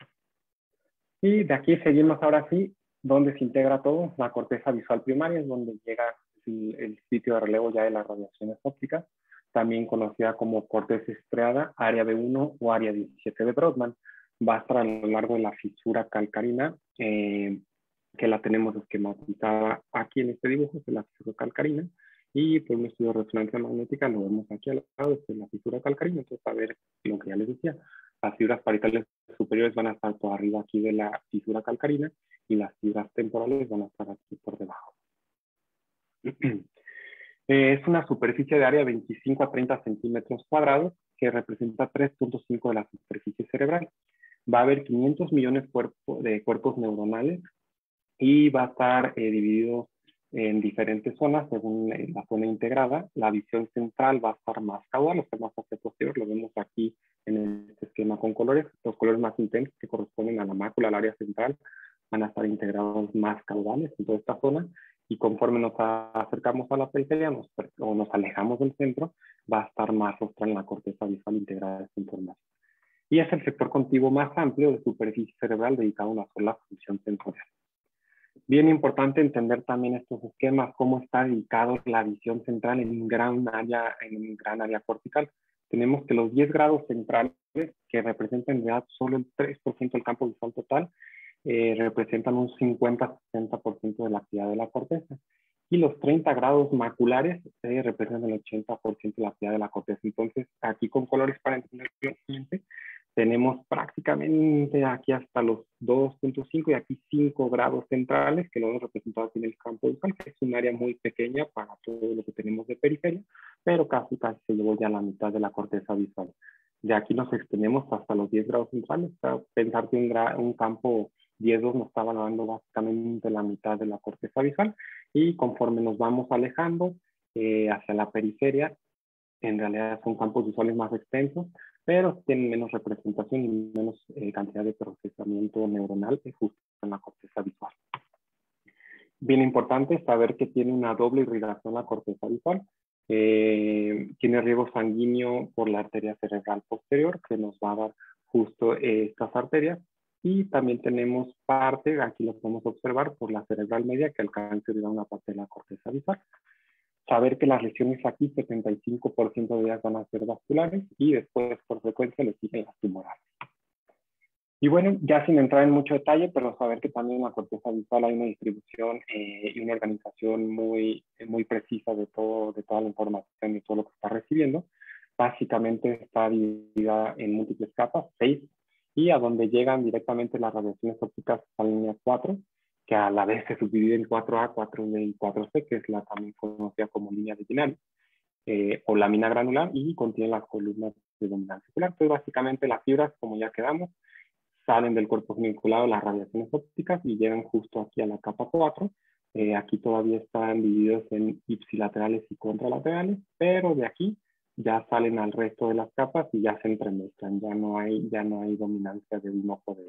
[SPEAKER 4] Y de aquí seguimos ahora sí, donde se integra todo, la corteza visual primaria, es donde llega el sitio de relevo ya de las radiaciones ópticas, también conocida como corteza estriada, área B1 o área 17 de Brodmann. Va a estar a lo largo de la fisura calcarina, que la tenemos esquematizada aquí en este dibujo, es la fisura calcarina, y por un estudio de resonancia magnética lo vemos aquí al lado de la fisura calcarina. Entonces, a ver lo que ya les decía, las fibras parietales superiores van a estar por arriba aquí de la fisura calcarina y las fibras temporales van a estar aquí por debajo. Es una superficie de área 25 a 30 centímetros cuadrados que representa 3.5 de la superficie cerebral. Va a haber 500 millones de cuerpos neuronales y va a estar dividido en diferentes zonas según la zona integrada. La visión central va a estar más caudal, o sea, más hacia posterior. Lo vemos aquí en este esquema con colores. Los colores más intensos que corresponden a la mácula, al área central, van a estar integrados más caudales en toda esta zona. y conforme nos acercamos a la periferia o nos alejamos del centro, va a estar más rostral en la corteza visual integrada esta información. Y es el sector contiguo más amplio de superficie cerebral dedicado a una sola función sensorial. Bien importante entender también estos esquemas, cómo está dedicado la visión central en un gran área cortical. Tenemos que los 10 grados centrales, que representan en realidad solo el 3% del campo visual total, representan un 50-60% de la actividad de la corteza. Y los 30 grados maculares representan el 80% de la actividad de la corteza. Entonces, aquí con colores para entender lo siguiente, tenemos prácticamente aquí hasta los 2.5 y aquí 5 grados centrales, que lo hemos representado aquí en el campo visual, que es un área muy pequeña para todo lo que tenemos de periferia, pero casi se llevó ya la mitad de la corteza visual. De aquí nos extendemos hasta los 10 grados centrales. Para pensar que un campo 10.2 nos estaba dando básicamente la mitad de la corteza visual, y conforme nos vamos alejando hacia la periferia, en realidad son campos visuales más extensos, pero tienen menos representación y menos cantidad de procesamiento neuronal justo en la corteza visual. Bien importante saber que tiene una doble irrigación la corteza visual. Tiene riego sanguíneo por la arteria cerebral posterior, que nos va a dar justo estas arterias, y también tenemos parte, aquí lo podemos observar, por la cerebral media, que alcanza a irrigar una parte de la corteza visual. Saber que las lesiones aquí, 75% de ellas van a ser vasculares, y después, por frecuencia, le siguen las tumorales. Y bueno, ya sin entrar en mucho detalle, pero saber que también en la corteza visual hay una distribución y una organización muy precisa de toda la información y todo lo que está recibiendo. Básicamente está dividida en múltiples capas, 6, y a donde llegan directamente las radiaciones ópticas a la línea 4, que a la vez se subdivide en 4A, 4B y 4C, que es la también conocida como línea de Ginari, o lámina granular, y contiene las columnas de dominancia ocular. Entonces, básicamente las fibras, como ya quedamos, salen del cuerpo geniculado las radiaciones ópticas y llegan justo aquí a la capa 4. Aquí todavía están divididos en ipsilaterales y contralaterales, pero de aquí ya salen al resto de las capas y ya se entremezclan, ya no hay dominancia de un ojo de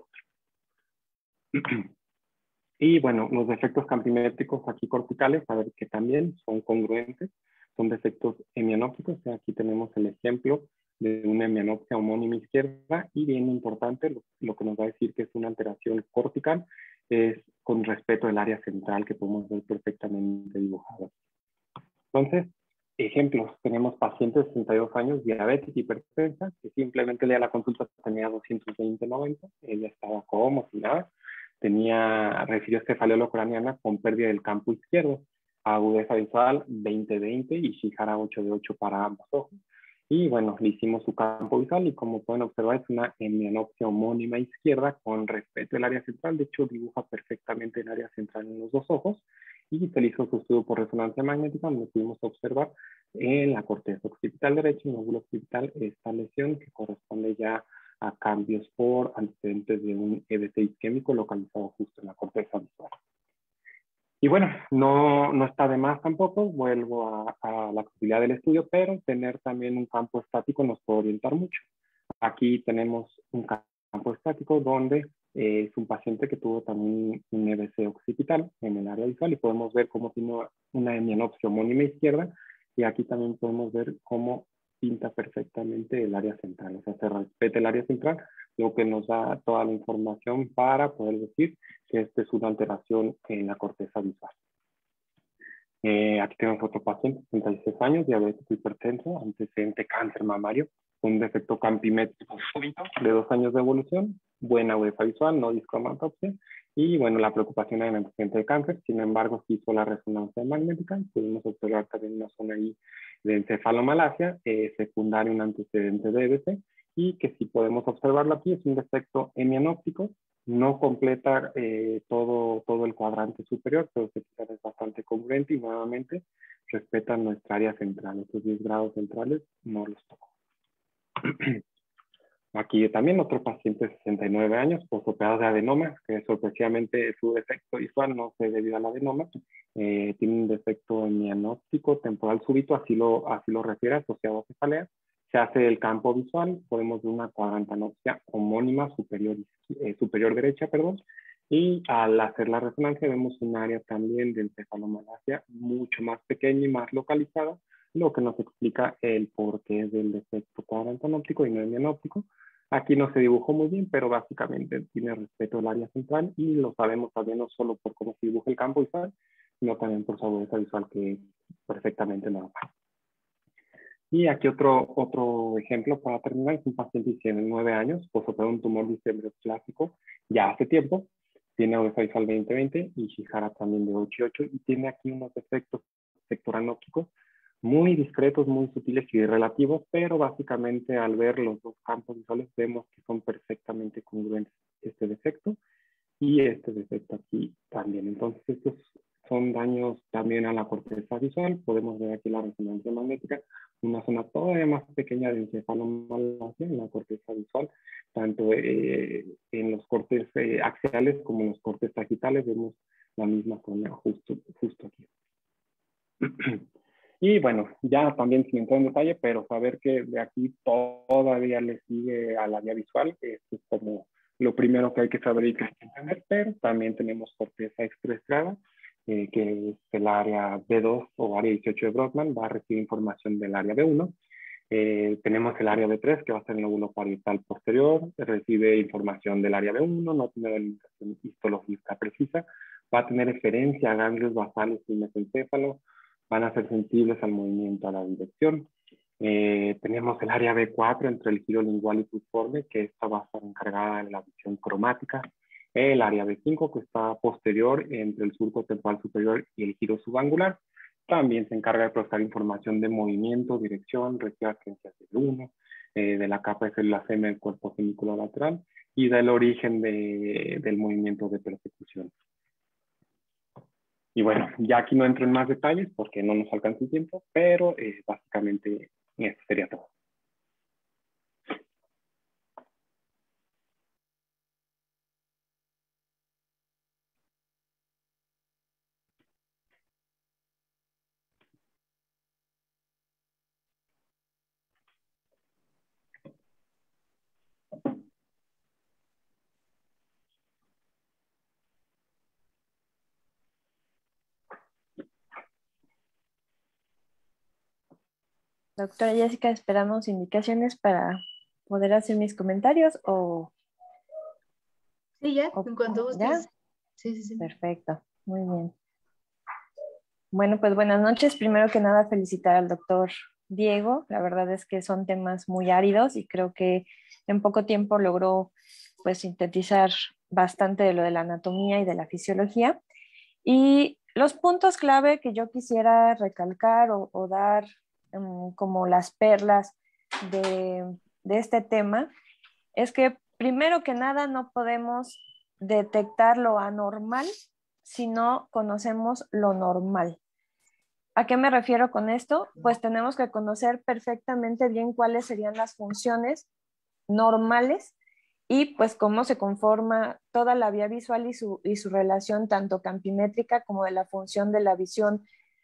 [SPEAKER 4] otro. Y bueno, los defectos campimétricos aquí corticales, a ver que también son congruentes, son defectos hemianópticos. Aquí tenemos el ejemplo de una hemianopsia homónima izquierda, y bien importante, lo que nos va a decir que es una alteración cortical es con respecto al área central, que podemos ver perfectamente dibujado. Entonces, ejemplos, tenemos paciente de 62 años, diabética, hipertensa, que simplemente le da la consulta, tenía 220/90, ella estaba como sin nada, recibió cefalea craneana con pérdida del campo izquierdo, agudeza visual 20/20 y Shihara 8/8 para ambos ojos. Y bueno, le hicimos su campo visual y como pueden observar es una hemianopsia homónima izquierda con respecto al área central. De hecho, dibuja perfectamente el área central en los dos ojos, y se le hizo su estudio por resonancia magnética, donde pudimos observar en la corteza occipital derecha, en el lóbulo occipital, esta lesión que corresponde ya a cambios por antecedentes de un EBC isquémico localizado justo en la corteza visual. Y bueno, no está de más tampoco, vuelvo a la posibilidad del estudio, pero tener también un campo estático nos puede orientar mucho. Aquí tenemos un campo estático donde es un paciente que tuvo también un EBC occipital en el área visual, y podemos ver cómo tiene una hemianopsia homónima izquierda, y aquí también podemos ver cómo pinta perfectamente el área central, o sea, se respeta el área central, lo que nos da toda la información para poder decir que esta es una alteración en la corteza visual. Aquí tenemos otro paciente, 36 años, diabético hipertenso, antecedente cáncer mamario, un defecto campimétrico súbito de 2 años de evolución, buena agudeza visual, no discromatopsia, y bueno, la preocupación en el antecedente de cáncer. Sin embargo, se hizo la resonancia magnética, pudimos observar también una zona ahí de encefalomalacia, secundaria un antecedente de EBC, y que si podemos observarlo aquí es un defecto hemianóptico, no completa todo el cuadrante superior, pero es bastante congruente y nuevamente respeta nuestra área central. Estos 10 grados centrales no los tocó. Aquí también otro paciente de 69 años, postoperado de adenoma, que sorpresivamente su defecto visual no se debido al adenoma, tiene un defecto hemianóptico temporal súbito, así lo refiere, asociado a cefalea. Se hace el campo visual, podemos ver una cuadrantanopsia homónima superior derecha, Y al hacer la resonancia vemos un área también de encefalomalacia mucho más pequeña y más localizada, lo que nos explica el porqué del defecto cuadrantonóptico y no hemianóptico. Aquí no se dibujó muy bien, pero básicamente tiene respeto al área central y lo sabemos también no solo por cómo se dibuja el campo visual, sino también por su agudeza visual, que es perfectamente normal. Y aquí otro ejemplo para terminar, es un paciente que tiene 9 años, posee un tumor distembrioclásico ya hace tiempo, tiene agudeza visual 20/20 y Shihara también de 8/8, y tiene aquí unos efectos sectoranópticos muy discretos, muy sutiles y relativos, pero básicamente al ver los dos campos visuales vemos que son perfectamente congruentes este defecto y este defecto aquí también. Entonces estos son daños también a la corteza visual. Podemos ver aquí la resonancia magnética, una zona todavía más pequeña de encefalomalacia en la corteza visual, tanto en los cortes axiales como en los cortes sagitales vemos la misma zona justo aquí. Y bueno, ya también sin entrar en detalle, pero saber que de aquí todavía le sigue a la vía visual, esto es como lo primero que hay que saber y que hay que entender, pero también tenemos corteza extraestriada, que es el área B2 o área 18 de Brodmann, va a recibir información del área B1. Tenemos el área B3, que va a ser el lóbulo parietal posterior, recibe información del área B1, no tiene delimitación histológica precisa, va a tener referencia a ganglios basales y mesencéfalo, van a ser sensibles al movimiento, a la dirección. Tenemos el área B4 entre el giro lingual y fusiforme, que esta va a estar encargada de la visión cromática. El área B5, que está posterior entre el surco temporal superior y el giro subangular. También se encarga de procesar información de movimiento, dirección, recibe agencias del 1, de la capa de células M del cuerpo genicular lateral y del origen del movimiento de persecución. Y bueno, ya aquí no entro en más detalles porque no nos alcanza el tiempo, pero básicamente esto sería todo.
[SPEAKER 5] Doctora Jessica, esperamos indicaciones para poder hacer mis comentarios o...
[SPEAKER 3] Sí, ya, en cuanto gustes.
[SPEAKER 5] ¿Ya?
[SPEAKER 3] Sí.
[SPEAKER 5] Perfecto, muy bien. Bueno, pues buenas noches. Primero que nada, felicitar al doctor Diego. La verdad es que son temas muy áridos y creo que en poco tiempo logró pues sintetizar bastante de lo de la anatomía y de la fisiología. Y los puntos clave que yo quisiera recalcar o dar como las perlas de este tema es que primero que nada no podemos detectar lo anormal si no conocemos lo normal. ¿A qué me refiero con esto? Pues tenemos que conocer perfectamente bien cuáles serían las funciones normales y pues cómo se conforma toda la vía visual y su relación tanto campimétrica como de la función de la visión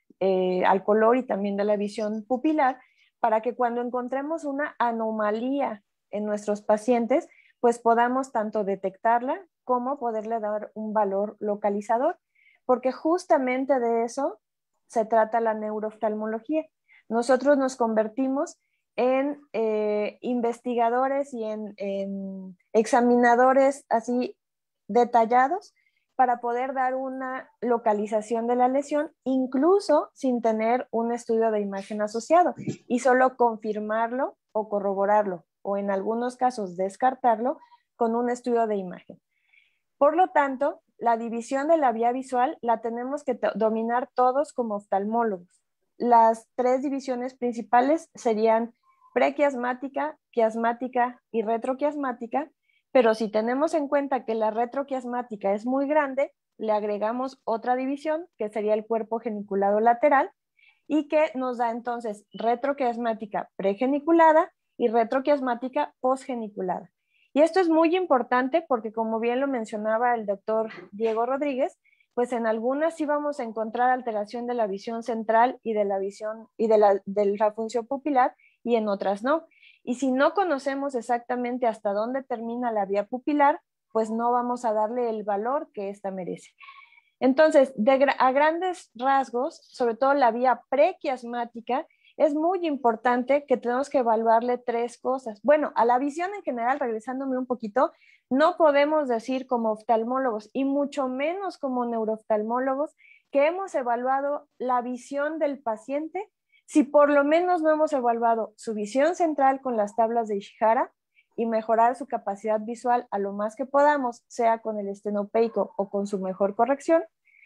[SPEAKER 5] al color y también de la visión pupilar, para que cuando encontremos una anomalía en nuestros pacientes, pues podamos tanto detectarla como poderle dar un valor localizador, porque justamente de eso se trata la neurooftalmología. Nosotros nos convertimos en investigadores y en examinadores así detallados para poder dar una localización de la lesión, incluso sin tener un estudio de imagen asociado, y solo confirmarlo o corroborarlo, o en algunos casos descartarlo con un estudio de imagen. Por lo tanto, la división de la vía visual la tenemos que dominar todos como oftalmólogos. Las tres divisiones principales serían prequiasmática, quiasmática y retroquiasmática, pero si tenemos en cuenta que la retroquiasmática es muy grande, le agregamos otra división que sería el cuerpo geniculado lateral y que nos da entonces retroquiasmática pregeniculada y retroquiasmática posgeniculada. Y esto es muy importante porque, como bien lo mencionaba el doctor Diego Rodríguez, pues en algunas sí vamos a encontrar alteración de la visión central y de la visión y de la función pupilar, y en otras no. Y si no conocemos exactamente hasta dónde termina la vía pupilar, pues no vamos a darle el valor que ésta merece. Entonces, a grandes rasgos, sobre todo la vía prequiasmática, es muy importante que tenemos que evaluarle 3 cosas. Bueno, a la visión en general, regresándome un poquito, no podemos decir como oftalmólogos y mucho menos como neurooftalmólogos que hemos evaluado la visión del paciente si por lo menos no hemos evaluado su visión central con las tablas de Ishihara y mejorar su capacidad visual a lo más que podamos, sea con el estenopeico o con su mejor corrección.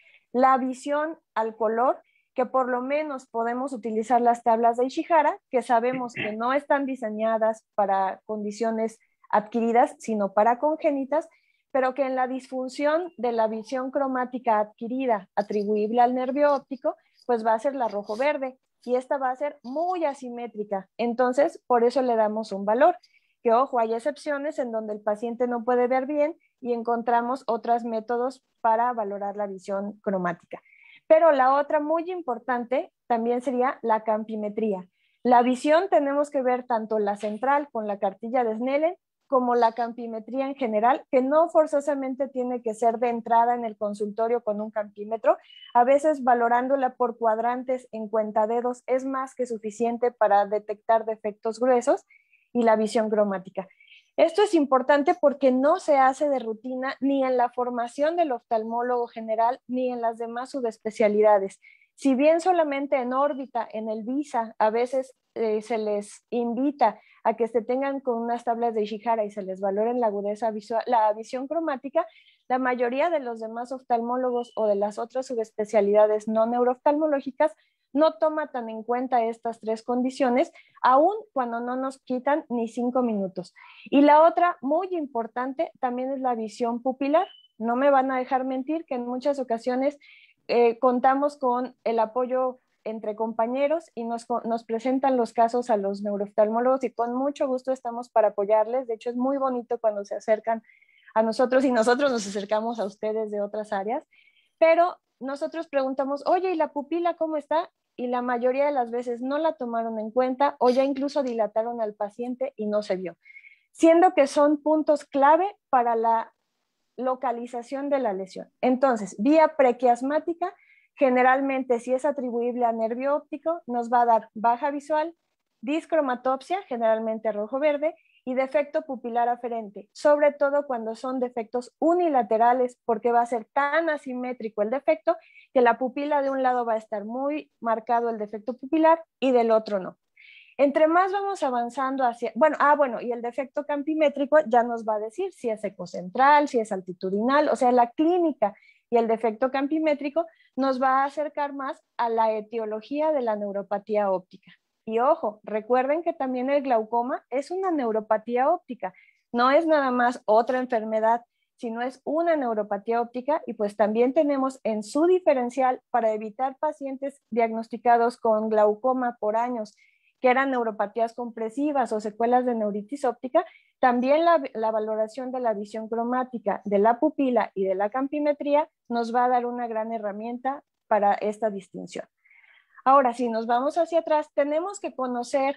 [SPEAKER 5] La visión al color, que por lo menos podemos utilizar las tablas de Ishihara, que sabemos que no están diseñadas para condiciones adquiridas, sino para congénitas, pero que en la disfunción de la visión cromática adquirida atribuible al nervio óptico, pues va a ser la rojo-verde, y esta va a ser muy asimétrica. Entonces, por eso le damos un valor. Que ojo, hay excepciones en donde el paciente no puede ver bien y encontramos otros métodos para valorar la visión cromática. Pero la otra muy importante también sería la campimetría. La visión tenemos que ver tanto la central con la cartilla de Snellen como la campimetría en general, que no forzosamente tiene que ser de entrada en el consultorio con un campímetro. A veces valorándola por cuadrantes en cuentadedos es más que suficiente para detectar defectos gruesos y la visión cromática. Esto es importante porque no se hace de rutina ni en la formación del oftalmólogo general ni en las demás subespecialidades. Si bien solamente en órbita, en el VISA, a veces se les invita a que se tengan con unas tablas de Ishihara y se les valoren la agudeza visual, la visión cromática, la mayoría de los demás oftalmólogos o de las otras subespecialidades no neurooftalmológicas no toma tan en cuenta estas 3 condiciones, aun cuando no nos quitan ni 5 minutos. Y la otra, muy importante, también es la visión pupilar. No me van a dejar mentir que en muchas ocasiones contamos con el apoyo entre compañeros y nos presentan los casos a los neurooftalmólogos y con mucho gusto estamos para apoyarles. De hecho, es muy bonito cuando se acercan a nosotros y nosotros nos acercamos a ustedes de otras áreas, pero nosotros preguntamos, oye, ¿y la pupila cómo está? Y la mayoría de las veces no la tomaron en cuenta o ya incluso dilataron al paciente y no se vio, siendo que son puntos clave para la localización de la lesión. Entonces, vía prequiasmática, generalmente si es atribuible a nervio óptico, nos va a dar baja visual, discromatopsia, generalmente rojo-verde, y defecto pupilar aferente, sobre todo cuando son defectos unilaterales, porque va a ser tan asimétrico el defecto que la pupila de un lado va a estar muy marcado el defecto pupilar y del otro no. Entre más vamos avanzando hacia, y el defecto campimétrico ya nos va a decir si es ecocentral, si es altitudinal, o sea, la clínica y el defecto campimétrico nos va a acercar más a la etiología de la neuropatía óptica. Y ojo, recuerden que también el glaucoma es una neuropatía óptica, no es nada más otra enfermedad, sino es una neuropatía óptica y pues también tenemos en su diferencial para evitar pacientes diagnosticados con glaucoma por años, que eran neuropatías compresivas o secuelas de neuritis óptica, también la valoración de la visión cromática, de la pupila y de la campimetría nos va a dar una gran herramienta para esta distinción. Ahora, si nos vamos hacia atrás, tenemos que conocer,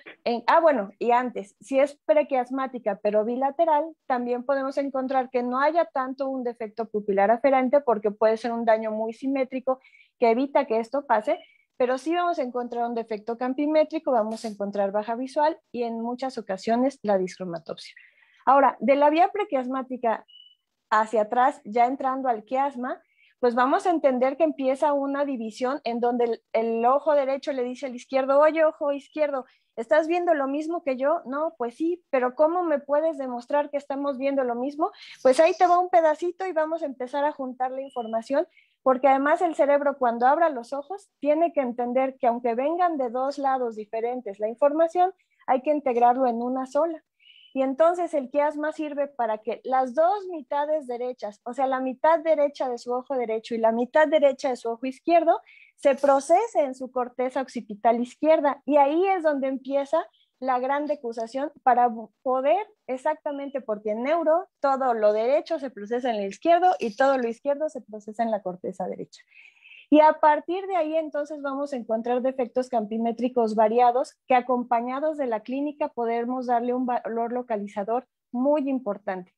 [SPEAKER 5] y antes, si es prequiasmática pero bilateral, también podemos encontrar que no haya tanto un defecto pupilar aferente porque puede ser un daño muy simétrico que evita que esto pase, pero sí vamos a encontrar un defecto campimétrico, vamos a encontrar baja visual y en muchas ocasiones la discromatopsia. Ahora, de la vía prequiasmática hacia atrás, ya entrando al quiasma, pues vamos a entender que empieza una división en donde el ojo derecho le dice al izquierdo, oye, ojo izquierdo, ¿estás viendo lo mismo que yo? No, pues sí, pero ¿cómo me puedes demostrar que estamos viendo lo mismo? Pues ahí te va un pedacito y vamos a empezar a juntar la información, porque además el cerebro cuando abra los ojos tiene que entender que aunque vengan de 2 lados diferentes la información, hay que integrarlo en una sola. Y entonces el quiasma sirve para que las 2 mitades derechas, o sea, la mitad derecha de su ojo derecho y la mitad derecha de su ojo izquierdo, se procese en su corteza occipital izquierda. Y ahí es donde empieza la gran decusación para poder, exactamente porque en neuro, todo lo derecho se procesa en el izquierdo y todo lo izquierdo se procesa en la corteza derecha. Y a partir de ahí entonces vamos a encontrar defectos campimétricos variados que acompañados de la clínica podemos darle un valor localizador muy importante.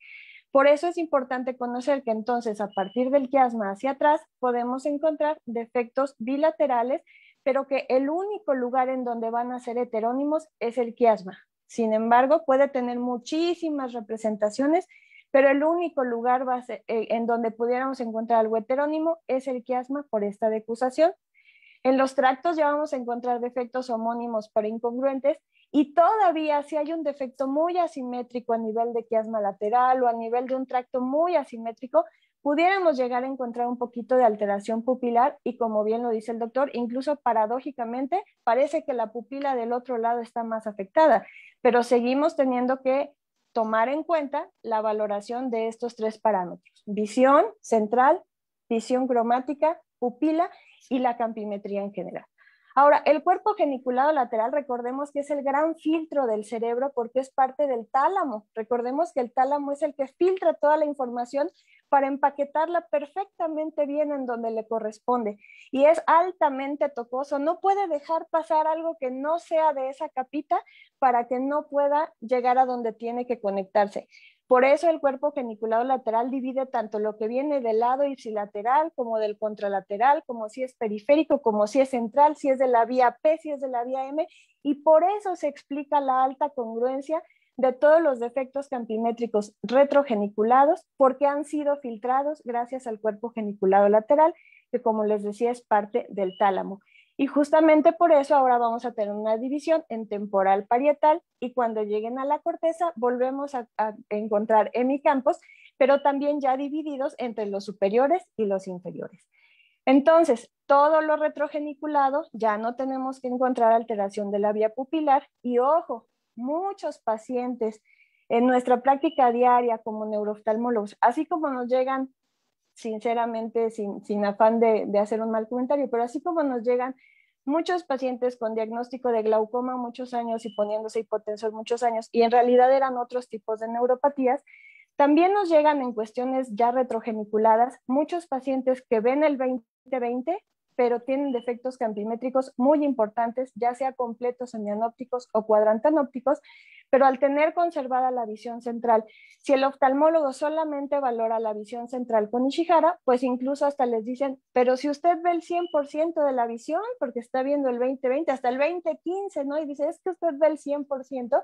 [SPEAKER 5] Por eso es importante conocer que entonces a partir del quiasma hacia atrás podemos encontrar defectos bilaterales, pero que el único lugar en donde van a ser heterónimos es el quiasma. Sin embargo, puede tener muchísimas representaciones, pero el único lugar en donde pudiéramos encontrar algo heterónimo es el quiasma por esta decusación. En los tractos ya vamos a encontrar defectos homónimos pero incongruentes, y todavía si hay un defecto muy asimétrico a nivel de quiasma lateral o a nivel de un tracto muy asimétrico, pudiéramos llegar a encontrar un poquito de alteración pupilar, y como bien lo dice el doctor, incluso paradójicamente parece que la pupila del otro lado está más afectada, pero seguimos teniendo que tomar en cuenta la valoración de estos tres parámetros: visión central, visión cromática, pupila y la campimetría en general. Ahora, el cuerpo geniculado lateral, recordemos que es el gran filtro del cerebro porque es parte del tálamo. Recordemos que el tálamo es el que filtra toda la información para empaquetarla perfectamente bien en donde le corresponde. Y es altamente tocoso. No puede dejar pasar algo que no sea de esa capita para que no pueda llegar a donde tiene que conectarse. Por eso el cuerpo geniculado lateral divide tanto lo que viene del lado ipsilateral como del contralateral, como si es periférico, como si es central, si es de la vía P, si es de la vía M, y por eso se explica la alta congruencia de todos los defectos campimétricos retrogeniculados, porque han sido filtrados gracias al cuerpo geniculado lateral, que como les decía es parte del tálamo. Y justamente por eso ahora vamos a tener una división en temporal parietal, y cuando lleguen a la corteza volvemos a encontrar hemicampos, pero también ya divididos entre los superiores y los inferiores. Entonces, todo lo retrogeniculado ya no tenemos que encontrar alteración de la vía pupilar. Y ojo, muchos pacientes en nuestra práctica diaria como neurooftalmólogos, así como nos llegan, sinceramente, sin afán de hacer un mal comentario, pero así como nos llegan muchos pacientes con diagnóstico de glaucoma muchos años y poniéndose hipotensor muchos años, y en realidad eran otros tipos de neuropatías, también nos llegan en cuestiones ya retrogeniculadas muchos pacientes que ven el 20/20, pero tienen defectos campimétricos muy importantes, ya sea completos semianópticos o cuadrantanópticos, pero al tener conservada la visión central, si el oftalmólogo solamente valora la visión central con Ishihara, pues incluso hasta les dicen, pero si usted ve el 100% de la visión, porque está viendo el 20/20, hasta el 20/15, ¿no? Y dice, es que usted ve el 100%,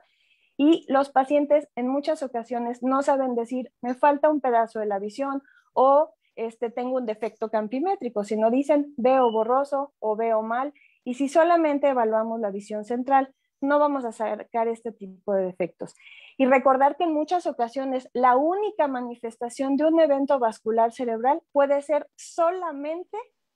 [SPEAKER 5] y los pacientes en muchas ocasiones no saben decir, me falta un pedazo de la visión, o tengo un defecto campimétrico, sino dicen, veo borroso o veo mal, y si solamente evaluamos la visión central, no vamos a sacar este tipo de defectos. Y recordar que en muchas ocasiones la única manifestación de un evento vascular cerebral puede ser solamente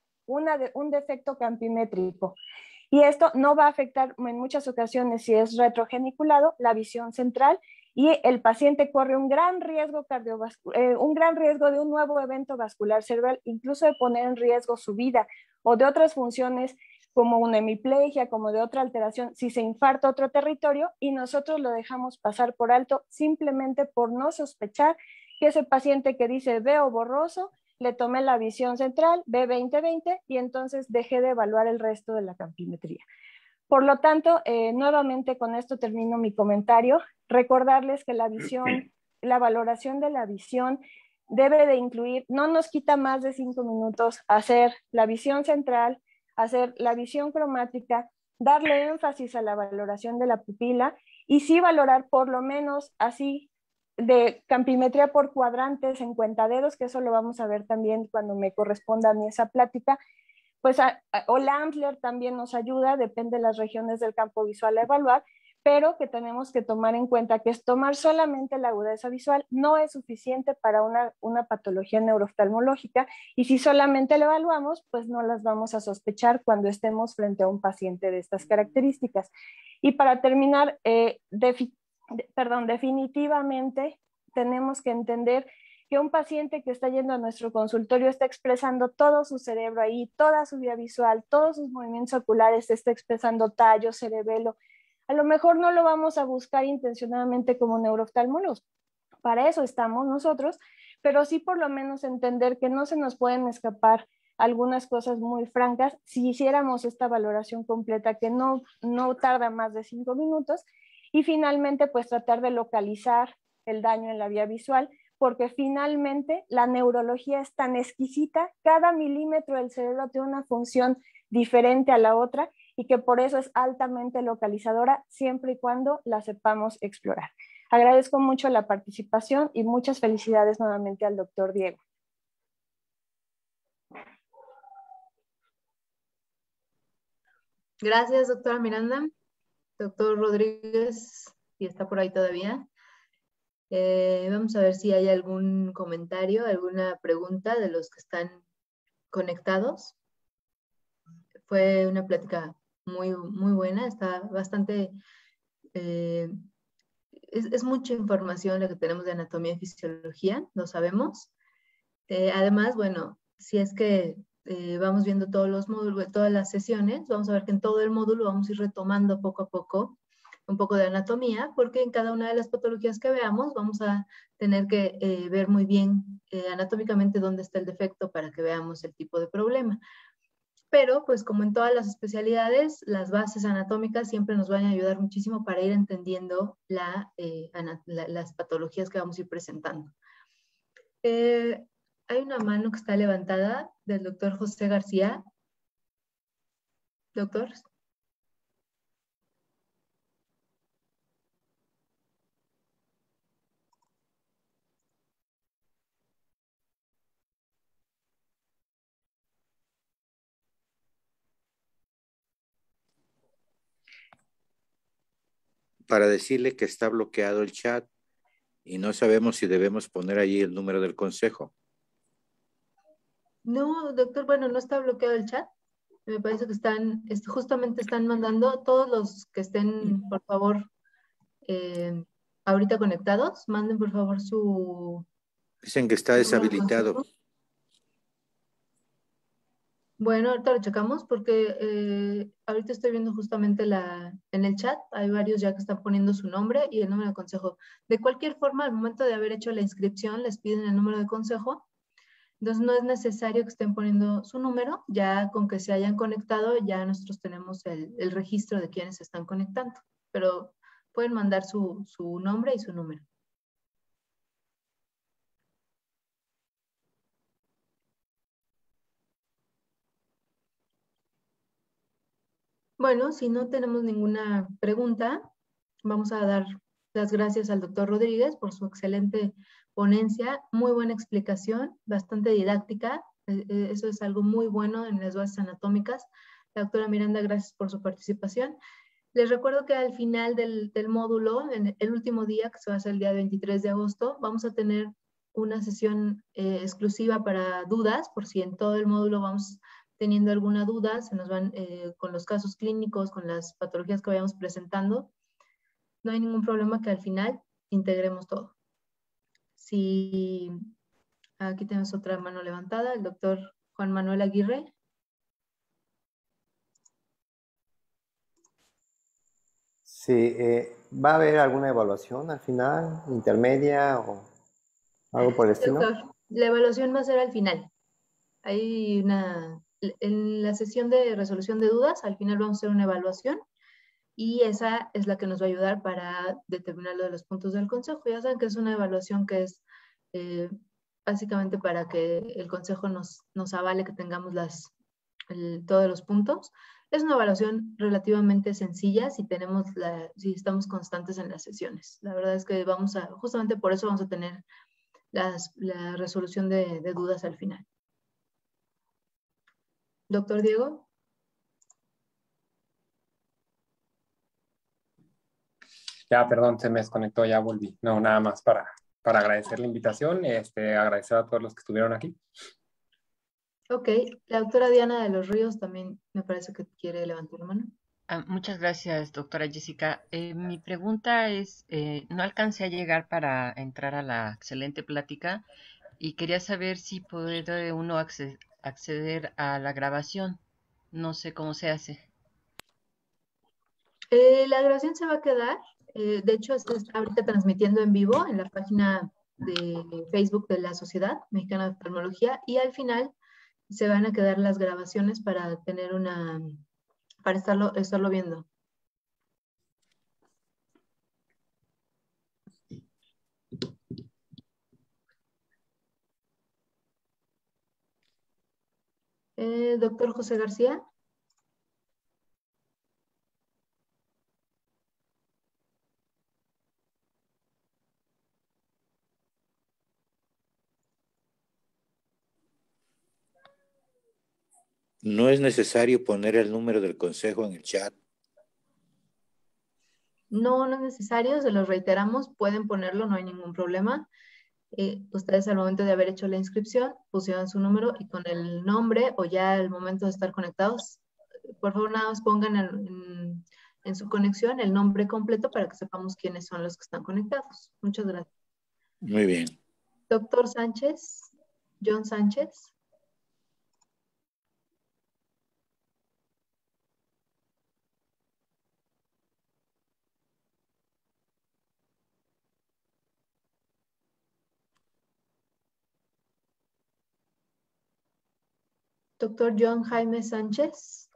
[SPEAKER 5] un defecto campimétrico. Y esto no va a afectar en muchas ocasiones, si es retrogeniculado, la visión central, y el paciente corre un gran riesgo un gran riesgo de un nuevo evento vascular cerebral, incluso de poner en riesgo su vida o de otras funciones como una hemiplegia, como de otra alteración, si se infarta otro territorio, y nosotros lo dejamos pasar por alto simplemente por no sospechar que ese paciente que dice veo borroso, le tomé la visión central, ve 20/20, y entonces dejé de evaluar el resto de la campimetría. Por lo tanto, nuevamente con esto termino mi comentario. Recordarles que la visión, la valoración de la visión debe de incluir, no nos quita más de 5 minutos hacer la visión central, hacer la visión cromática, darle énfasis a la valoración de la pupila, y sí valorar por lo menos así de campimetría por cuadrantes en cuentadedos, que eso lo vamos a ver también cuando me corresponda a mí esa plática. Pues o Lampler también nos ayuda, depende de las regiones del campo visual a evaluar, pero que tenemos que tomar en cuenta que es tomar solamente la agudeza visual no es suficiente para una patología neurooftalmológica, y si solamente la evaluamos, pues no las vamos a sospechar cuando estemos frente a un paciente de estas características. Y para terminar, definitivamente tenemos que entender que un paciente que está yendo a nuestro consultorio está expresando todo su cerebro ahí, toda su vía visual, todos sus movimientos oculares, está expresando tallo, cerebelo. A lo mejor no lo vamos a buscar intencionadamente como neurooftalmólogos, para eso estamos nosotros, pero sí por lo menos entender que no se nos pueden escapar algunas cosas muy francas si hiciéramos esta valoración completa, que no tarda más de 5 minutos, y finalmente pues tratar de localizar el daño en la vía visual porque finalmente la neurología es tan exquisita, cada milímetro del cerebro tiene una función diferente a la otra y que por eso es altamente localizadora siempre y cuando la sepamos explorar. Agradezco mucho la participación y muchas felicidades nuevamente al doctor Diego.
[SPEAKER 3] Gracias, doctora Miranda. Doctor Rodríguez, si está por ahí todavía. Vamos a ver si hay algún comentario, alguna pregunta de los que están conectados. Fue una plática muy buena, está bastante... es mucha información la que tenemos de anatomía y fisiología, lo sabemos. Además, bueno, si es que vamos viendo todos los módulos, todas las sesiones, vamos a ver que en todo el módulo vamos a ir retomando poco a poco un poco de anatomía, porque en cada una de las patologías que veamos vamos a tener que ver muy bien anatómicamente dónde está el defecto para que veamos el tipo de problema. Pero, pues como en todas las especialidades, las bases anatómicas siempre nos van a ayudar muchísimo para ir entendiendo las patologías que vamos a ir presentando. Hay una mano que está levantada del doctor José García. Doctor.
[SPEAKER 6] Para decirle que está bloqueado el chat y no sabemos si debemos poner allí el número del consejo.
[SPEAKER 3] No, doctor, bueno, no está bloqueado el chat. Me parece que justamente están mandando todos los que estén, por favor, ahorita conectados, manden por favor su...
[SPEAKER 6] Dicen que está deshabilitado.
[SPEAKER 3] Bueno, ahorita lo checamos porque ahorita estoy viendo justamente en el chat, hay varios ya que están poniendo su nombre y el número de consejo. De cualquier forma, al momento de haber hecho la inscripción, les piden el número de consejo. Entonces no es necesario que estén poniendo su número, ya con que se hayan conectado, ya nosotros tenemos el registro de quienes se están conectando. Pero pueden mandar su nombre y su número. Bueno, si no tenemos ninguna pregunta, vamos a dar las gracias al doctor Rodríguez por su excelente ponencia, muy buena explicación, bastante didáctica, eso es algo muy bueno en las bases anatómicas. La doctora Miranda, gracias por su participación. Les recuerdo que al final del módulo, en el último día, que se va a hacer el día 23 de agosto, vamos a tener una sesión exclusiva para dudas, por si en todo el módulo vamos teniendo alguna duda, se nos van con los casos clínicos, con las patologías que vayamos presentando. No hay ningún problema que al final integremos todo. Si aquí tenemos otra mano levantada, el doctor Juan Manuel Aguirre.
[SPEAKER 7] Sí, ¿va a haber alguna evaluación al final, intermedia o algo por el estilo?
[SPEAKER 3] Doctor, la evaluación va a ser al final. Hay en la sesión de resolución de dudas, al final vamos a hacer una evaluación y esa es la que nos va a ayudar para determinar lo de los puntos del consejo. Ya saben que es una evaluación que es básicamente para que el consejo nos avale que tengamos todos los puntos. Es una evaluación relativamente sencilla si estamos constantes en las sesiones. La verdad es que justamente por eso vamos a tener la resolución de dudas al final. Doctor Diego.
[SPEAKER 4] Ya, perdón, se me desconectó, ya volví. No, nada más para agradecer la invitación, agradecer a todos los que estuvieron aquí.
[SPEAKER 3] Ok, la doctora Diana de los Ríos también me parece que quiere levantar la mano.
[SPEAKER 8] Muchas gracias, doctora Jessica. Mi pregunta es, no alcancé a llegar para entrar a la excelente plática y quería saber si puede uno acceder a la grabación. No sé cómo se hace.
[SPEAKER 3] La grabación se va a quedar, de hecho se está ahorita transmitiendo en vivo en la página de Facebook de la Sociedad Mexicana de Oftalmología y al final se van a quedar las grabaciones para tener para estarlo viendo. doctor José García.
[SPEAKER 6] No es necesario poner el número del consejo en el chat.
[SPEAKER 3] No, no es necesario, se los reiteramos, pueden ponerlo, no hay ningún problema. Ustedes al momento de haber hecho la inscripción pusieron su número y con el nombre o ya al momento de estar conectados, por favor nada más pongan en su conexión el nombre completo para que sepamos quiénes son los que están conectados. Muchas gracias.
[SPEAKER 6] Muy bien.
[SPEAKER 3] Doctor Sánchez, John Sánchez. Doctor John Jaime Sánchez.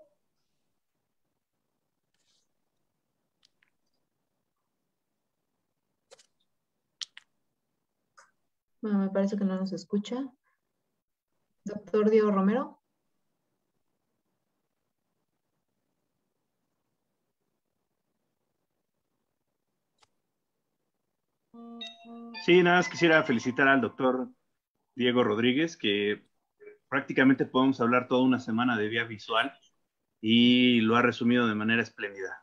[SPEAKER 3] Bueno, me parece que no nos escucha. Doctor Diego Romero.
[SPEAKER 9] Sí, nada más quisiera felicitar al doctor Diego Rodríguez, que prácticamente podemos hablar toda una semana de vía visual y lo ha resumido de manera espléndida.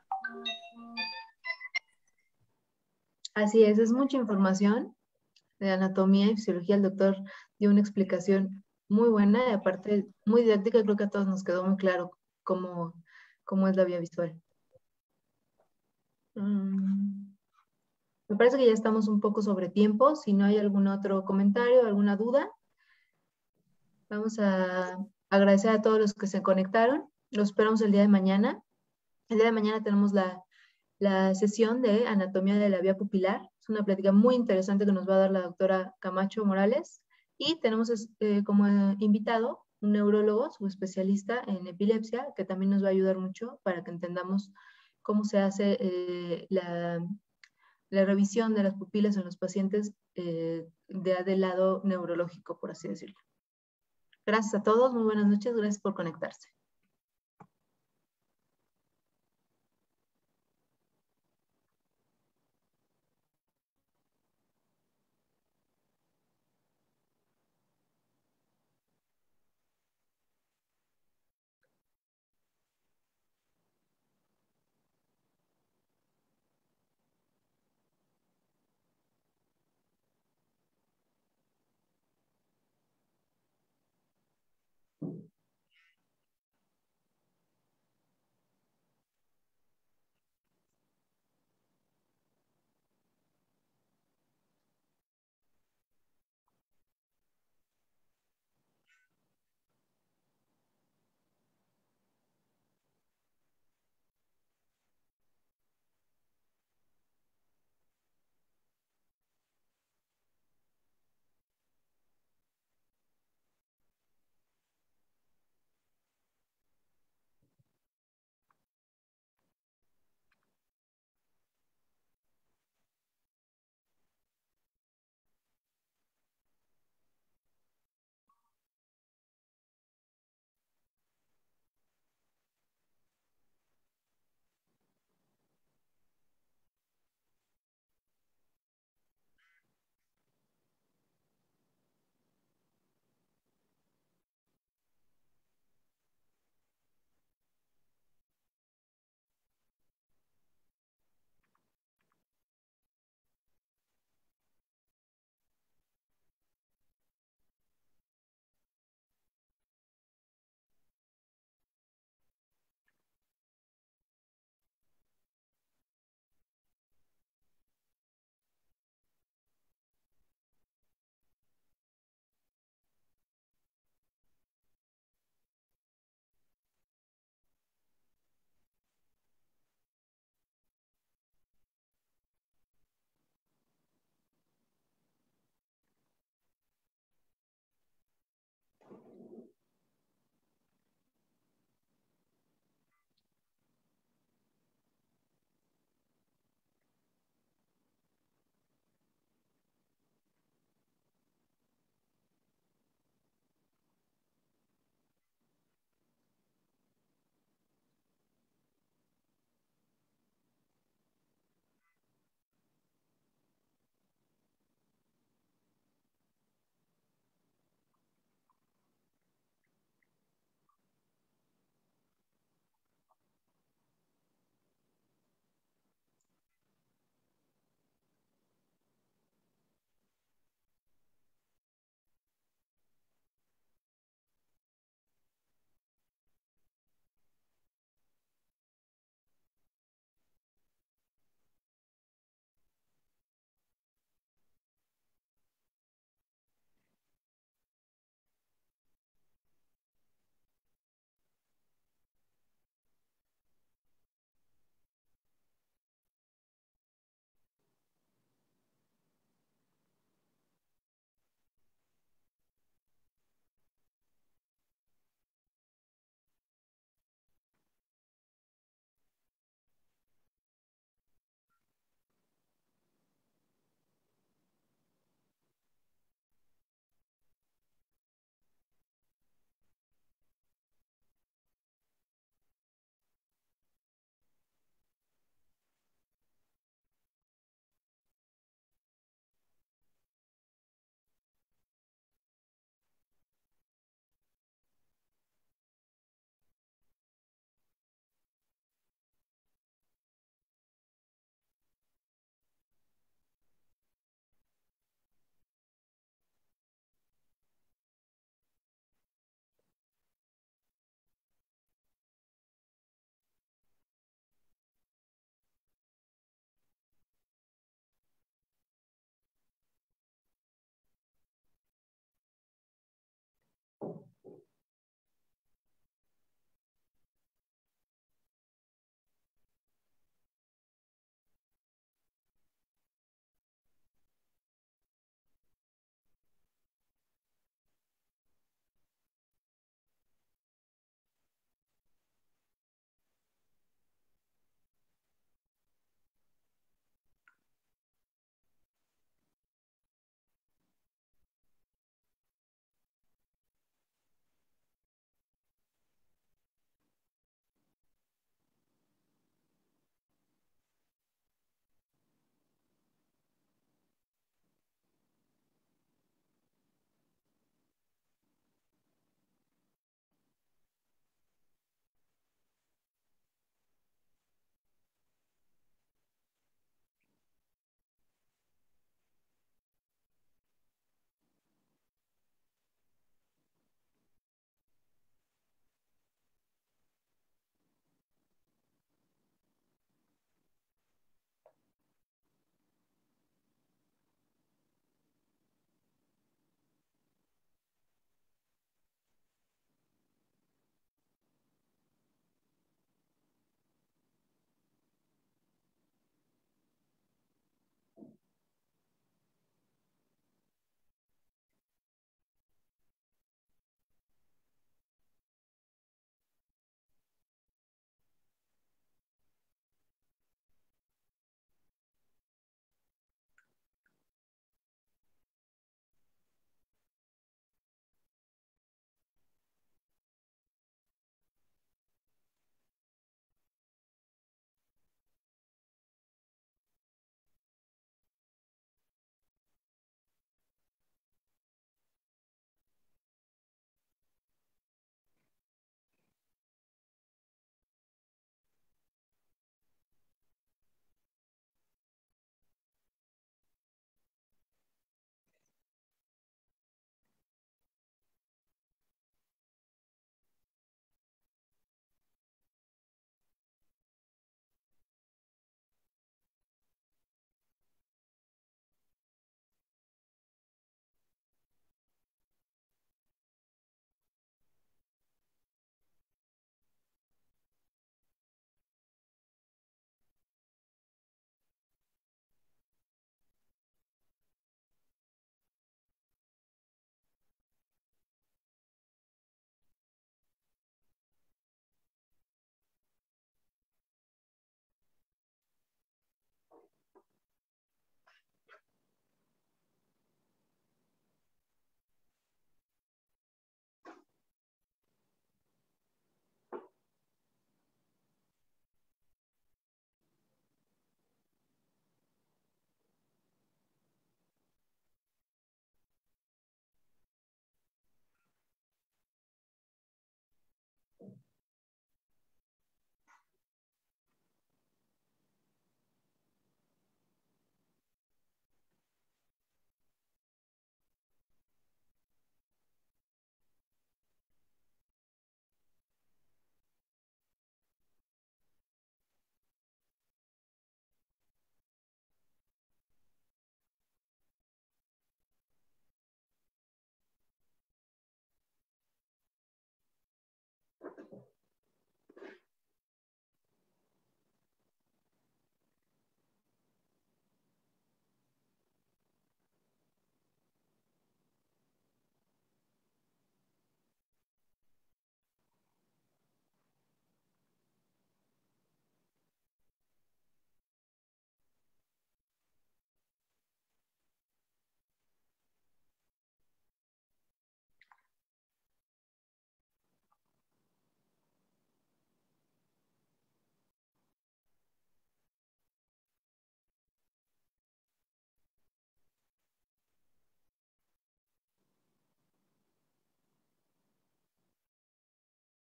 [SPEAKER 3] Así es mucha información de anatomía y fisiología. El doctor dio una explicación muy buena y aparte muy didáctica. Creo que a todos nos quedó muy claro cómo es la vía visual. Me parece que ya estamos un poco sobre tiempo. Si no hay algún otro comentario, alguna duda, vamos a agradecer a todos los que se conectaron. Los esperamos el día de mañana. El día de mañana tenemos la sesión de anatomía de la vía pupilar. Es una plática muy interesante que nos va a dar la doctora Camacho Morales. Y tenemos como invitado un neurólogo, subespecialista en epilepsia, que también nos va a ayudar mucho para que entendamos cómo se hace la revisión de las pupilas en los pacientes del lado neurológico, por así decirlo. Gracias a todos, muy buenas noches, gracias por conectarse.